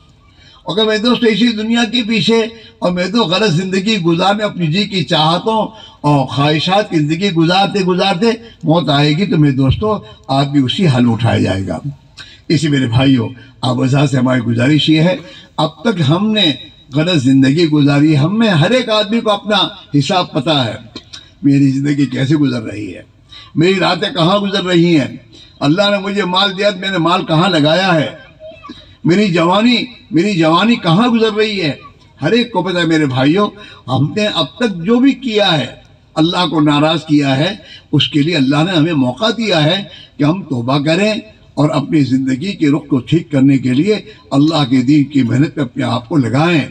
اگر میں دوستو اسی دنیا کے پیچھے اور میں تو غلط زندگی گزارنے اپنی جی کی چاہتوں اور خواہشات کی زندگی گزارتے گزارتے موت آئے گی تو میرے دوستو آدمی اسی حال اٹھایا جائے گا۔ اسی میرے بھائیوں، آبازہ سے ہماری گزارش یہ ہے، اب تک ہم نے غلط زندگی گزاری، ہم میں ہر ایک آدمی کو اپنا حساب پتہ ہے، میری زندگی کیسے گزر رہی ہے، میری راتیں کہاں گزر رہی ہیں، اللہ نے مجھے مال دیا، میں نے مال کہاں لگایا ہے، میری جوانی میری جوانی کہاں گزر رہی ہے، ہر ایک کو پتہ ہے۔ میرے بھائیوں، ہم نے اب تک جو بھی کیا ہے، اللہ کو ناراض کیا ہے، اس کے لیے اللہ نے ہمیں موقع دیا ہے کہ ہم توبہ کریں اور اپنی زندگی کے رخ کو ٹھیک کرنے کے لیے اللہ کے دین کی محنت پہ اپنے آپ کو لگائیں۔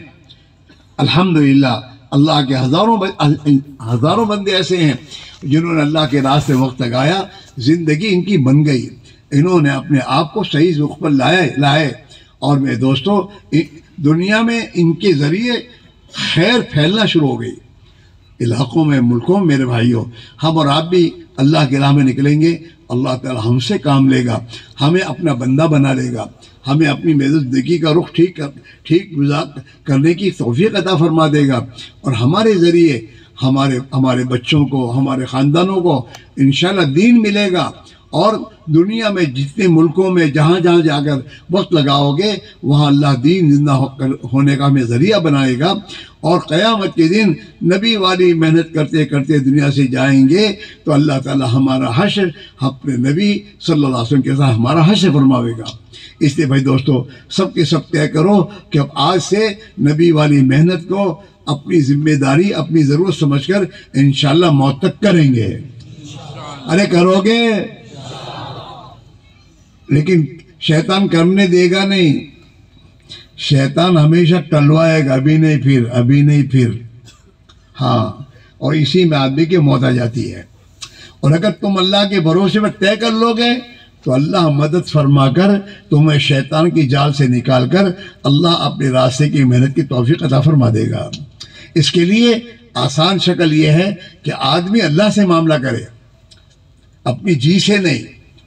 الحمدللہ اللہ کے ہزاروں ہزاروں بندے ایسے ہیں جنہوں نے اللہ کے راستے وقت لگایا، زندگی ان کی بن گئی، انہوں نے اپنے آپ کو صحیح رخ پر لائے لائے اور میرے دوستوں دنیا میں ان کے ذریعے خیر پھیلنا شروع ہو گئی علاقوں میں، ملکوں میں۔ میرے بھائیوں، ہم اور آپ بھی اللہ کے راہ میں نکلیں گے، اللہ تعالی ہم سے کام لے گا، ہمیں اپنا بندہ بنا لے گا، ہمیں اپنی زندگی کا رخ ٹھیک کر ٹھیک گزار کرنے کی توفیق عطا فرما دے گا اور ہمارے ذریعے ہمارے ہمارے بچوں کو، ہمارے خاندانوں کو انشاءاللہ دین ملے گا۔ اور دنیا میں جتنے ملکوں میں جہاں جہاں جا کر وقت لگاؤ گے وہاں اللہ دین زندہ ہونے کا ہمیں ذریعہ بنائے گا اور قیامت کے دن نبی والی محنت کرتے کرتے دنیا سے جائیں گے تو اللہ تعالی ہمارا حشر اپنے نبی صلی اللہ علیہ وسلم کے ساتھ ہمارا حشر فرماوے گا۔ اس لیے بھائی دوستو، سب کے سب طے کرو کہ اب آج سے نبی والی محنت کو اپنی ذمہ داری، اپنی ضرورت سمجھ کر انشاءاللہ موت تک کریں گے۔ ارے کرو گے؟ لیکن شیطان کرنے دے گا نہیں، شیطان ہمیشہ ٹلوائے گا، ابھی نہیں پھر ابھی نہیں پھر ہاں، اور اسی میں آدمی کی موت آ جاتی ہے۔ اور اگر تم اللہ کے بھروسے میں طے کر لو گے تو اللہ مدد فرما کر تمہیں شیطان کی جال سے نکال کر اللہ اپنے راستے کی محنت کی توفیق عطا فرما دے گا۔ اس کے لیے آسان شکل یہ ہے کہ آدمی اللہ سے معاملہ کرے، اپنی جی سے نہیں،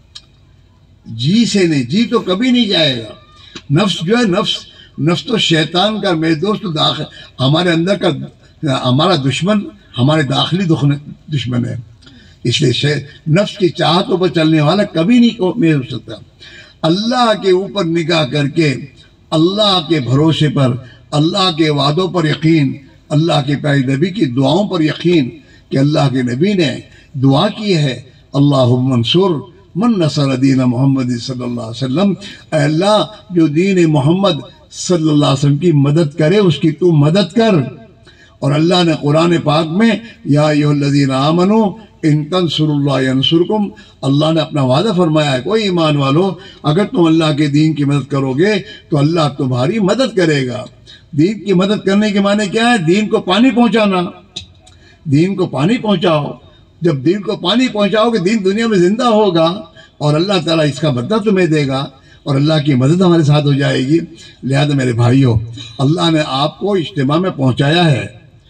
جی سے نہیں، جی تو کبھی نہیں جائے گا۔ نفس جو ہے، نفس نفس تو شیطان کا، میرے دوست، داخل ہمارے اندر کا ہمارا دشمن، ہمارے داخلی دشمن ہے۔ اس لیے نفس کی چاہتوں پر چلنے والا کبھی نہیں ہو سکتا۔ اللہ کے اوپر نگاہ کر کے، اللہ کے بھروسے پر، اللہ کے وعدوں پر یقین، اللہ کے پیارے نبی کی دعاؤں پر یقین کہ اللہ کے نبی نے دعا کی ہے، اللہم انصر من نصر دین محمد صلی اللہ علیہ وسلم، اے اللہ جو دین محمد صلی اللہ علیہ وسلم کی مدد کرے اس کی تو مدد کر۔ اور اللہ نے قرآن پاک میں یا ایھا الذین آمنوا ان تنصروا اللہ ینصرکم، اللہ نے اپنا وعدہ فرمایا ہے، کوئی ایمان والو اگر تم اللہ کے دین کی مدد کرو گے تو اللہ تمہاری مدد کرے گا۔ دین کی مدد کرنے کے معنی کیا ہے؟ دین کو پانی پہنچانا، دین کو پانی پہنچاؤ۔ جب دین کو پانی پہنچاؤ گے دین دنیا میں زندہ ہوگا اور اللہ تعالیٰ اس کا بدلہ تمہیں دے گا اور اللہ کی مدد ہمارے ساتھ ہو جائے گی۔ لہذا میرے بھائیوں، اللہ نے آپ کو اجتماع میں پہنچایا ہے،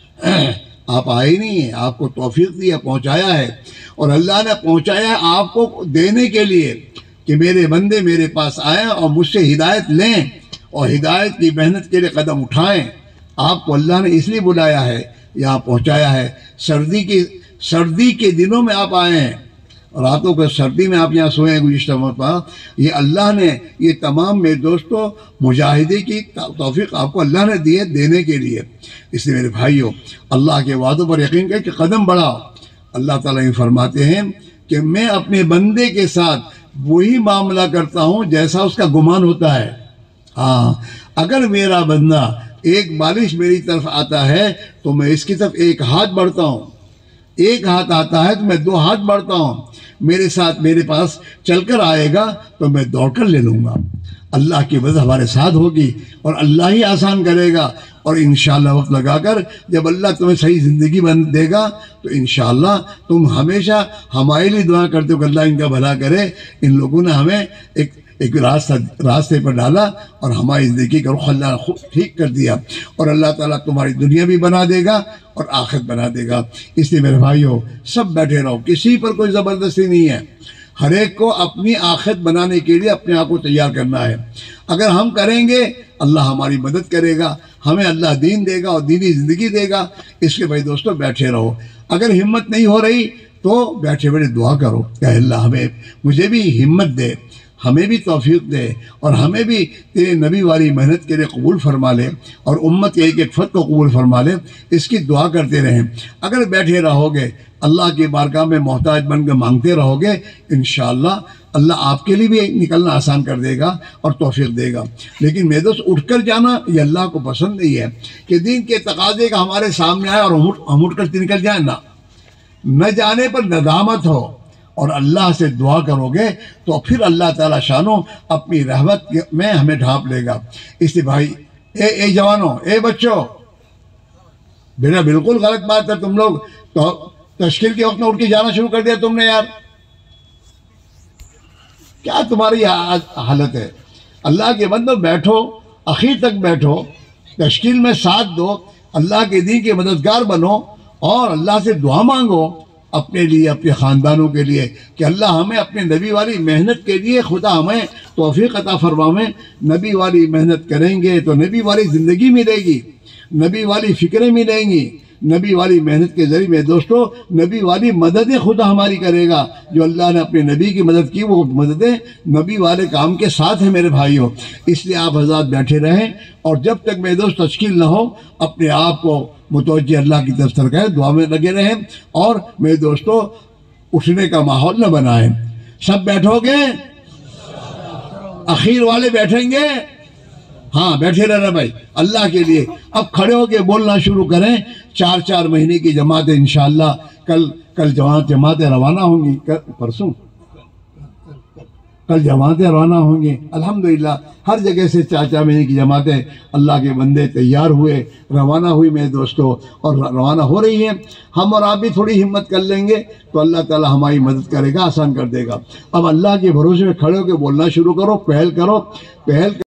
آپ آئے نہیں ہیں، آپ کو توفیق دی ہے، پہنچایا ہے، اور اللہ نے پہنچایا ہے آپ کو دینے کے لیے کہ میرے بندے میرے پاس آئیں اور مجھ سے ہدایت لیں اور ہدایت کی محنت کے لیے قدم اٹھائیں۔ آپ کو اللہ نے اس لیے بلایا ہے، یہاں پہنچایا ہے۔ سردی کی سردی کے دنوں میں آپ آئے ہیں، راتوں کو سردی میں آپ یہاں سوئے ہیں گزشتہ مرتبہ، یہ اللہ نے یہ تمام میرے دوستوں مجاہدے کی توفیق آپ کو اللہ نے دی ہے دینے کے لیے۔ اس لیے میرے بھائیوں، اللہ کے وعدوں پر یقین کریں کہ قدم بڑھاؤ۔ اللہ تعالیٰ یہ فرماتے ہیں کہ میں اپنے بندے کے ساتھ وہی معاملہ کرتا ہوں جیسا اس کا گمان ہوتا ہے۔ ہاں، اگر میرا بندہ ایک بالش میری طرف آتا ہے تو میں اس کی طرف ایک ہاتھ بڑھتا ہوں، ایک ہاتھ آتا ہے تو میں دو ہاتھ بڑھتا ہوں، میرے ساتھ میرے پاس چل کر آئے گا تو میں دوڑ کر لے لوں گا۔ اللہ کی مدد ہمارے ساتھ ہوگی اور اللہ ہی آسان کرے گا، اور انشاءاللہ وقت لگا کر جب اللہ تمہیں صحیح زندگی بن دے گا تو انشاءاللہ تم ہمیشہ ہمارے لیے دعا کرتے ہو کہ اللہ ان کا بھلا کرے۔ ان لوگوں نے ہمیں ایک ایک راستہ راستے پر ڈالا اور ہماری زندگی کا رخ اللہ نے خود ٹھیک کر دیا، اور اللہ تعالیٰ تمہاری دنیا بھی بنا دے گا اور آخرت بنا دے گا۔ اس لیے میرے بھائیوں، سب بیٹھے رہو، کسی پر کوئی زبردستی نہیں ہے، ہر ایک کو اپنی آخرت بنانے کے لیے اپنے آپ کو تیار کرنا ہے۔ اگر ہم کریں گے اللہ ہماری مدد کرے گا، ہمیں اللہ دین دے گا اور دینی زندگی دے گا۔ اس کے بھائی دوستوں بیٹھے رہو، اگر ہمت نہیں ہو رہی تو بیٹھے بیٹھے دعا کرو کہ اللہ ہمیں مجھے بھی ہمت دے، ہمیں بھی توفیق دے، اور ہمیں بھی تیرے نبی والی محنت کے لیے قبول فرما لے، اور امت کے ایک ایک فرد کو قبول فرما لے۔ اس کی دعا کرتے رہیں۔ اگر بیٹھے رہو گے اللہ کی بارگاہ میں محتاج بن کے مانگتے رہو گے، انشاءاللہ اللہ آپ کے لیے بھی نکلنا آسان کر دے گا اور توفیق دے گا۔ لیکن میرے دوست، اٹھ کر جانا یہ اللہ کو پسند نہیں ہے کہ دین کے تقاضے کا ہمارے سامنے آئے اور ہم اٹھ کر نکل جائیں۔ نہ نہ جانے پر ندامت ہو اور اللہ سے دعا کرو گے تو پھر اللہ تعالیٰ شانو اپنی رحمت میں ہمیں ڈھانپ لے گا۔ اس لیے بھائی، اے اے جوانوں، اے بچوں، بیٹا بالکل غلط بات ہے، تم لوگ تو تشکیل کے وقت میں اٹھ کے جانا شروع کر دیا تم نے یار، کیا تمہاری حالت ہے؟ اللہ کے بندو بیٹھو، اخیر تک بیٹھو، تشکیل میں ساتھ دو، اللہ کے دین کے مددگار بنو اور اللہ سے دعا مانگو اپنے لیے، اپنے خاندانوں کے لیے، کہ اللہ ہمیں اپنے نبی والی محنت کے لیے خدا ہمیں توفیق عطا فرمائے۔ نبی والی محنت کریں گے تو نبی والی زندگی ملے گی، نبی والی فکریں ملیں گی، نبی والی محنت کے ذریعے میں دوستو نبی والی مددیں خدا ہماری کرے گا۔ جو اللہ نے اپنے نبی کی مدد کی وہ مددیں نبی والے کام کے ساتھ ہیں میرے بھائیوں۔ اس لیے آپ حضرات بیٹھے رہیں، اور جب تک میرے دوست تشکیل نہ ہو اپنے آپ کو متوجہ اللہ کی طرف سرکائیں، دعا میں لگے رہیں، اور میرے دوستو اٹھنے کا ماحول نہ بنائیں۔ سب بیٹھو گے؟ اخیر والے بیٹھیں گے؟ ہاں بیٹھے رہنا بھائی اللہ کے لیے۔ اب کھڑے ہو کے بولنا شروع کریں۔ چار چار مہینے کی جماعتیں انشاءاللہ کل کل جماعت جماعتیں روانہ ہوں گی، پرسوں کل جماعتیں روانہ ہوں گی. الحمدللہ ہر جگہ سے چاچا میری کی جماعتیں اللہ کے بندے تیار ہوئے, روانہ ہوئی میرے دوستوں, اور روانہ ہو رہی ہیں. ہم اور آپ بھی تھوڑی ہمت کر لیں گے تو اللہ تعالی ہماری مدد کرے گا, آسان کر دے گا. اب اللہ کے بھروسے میں کھڑے ہو کے بولنا شروع کرو, پہل کرو, پہل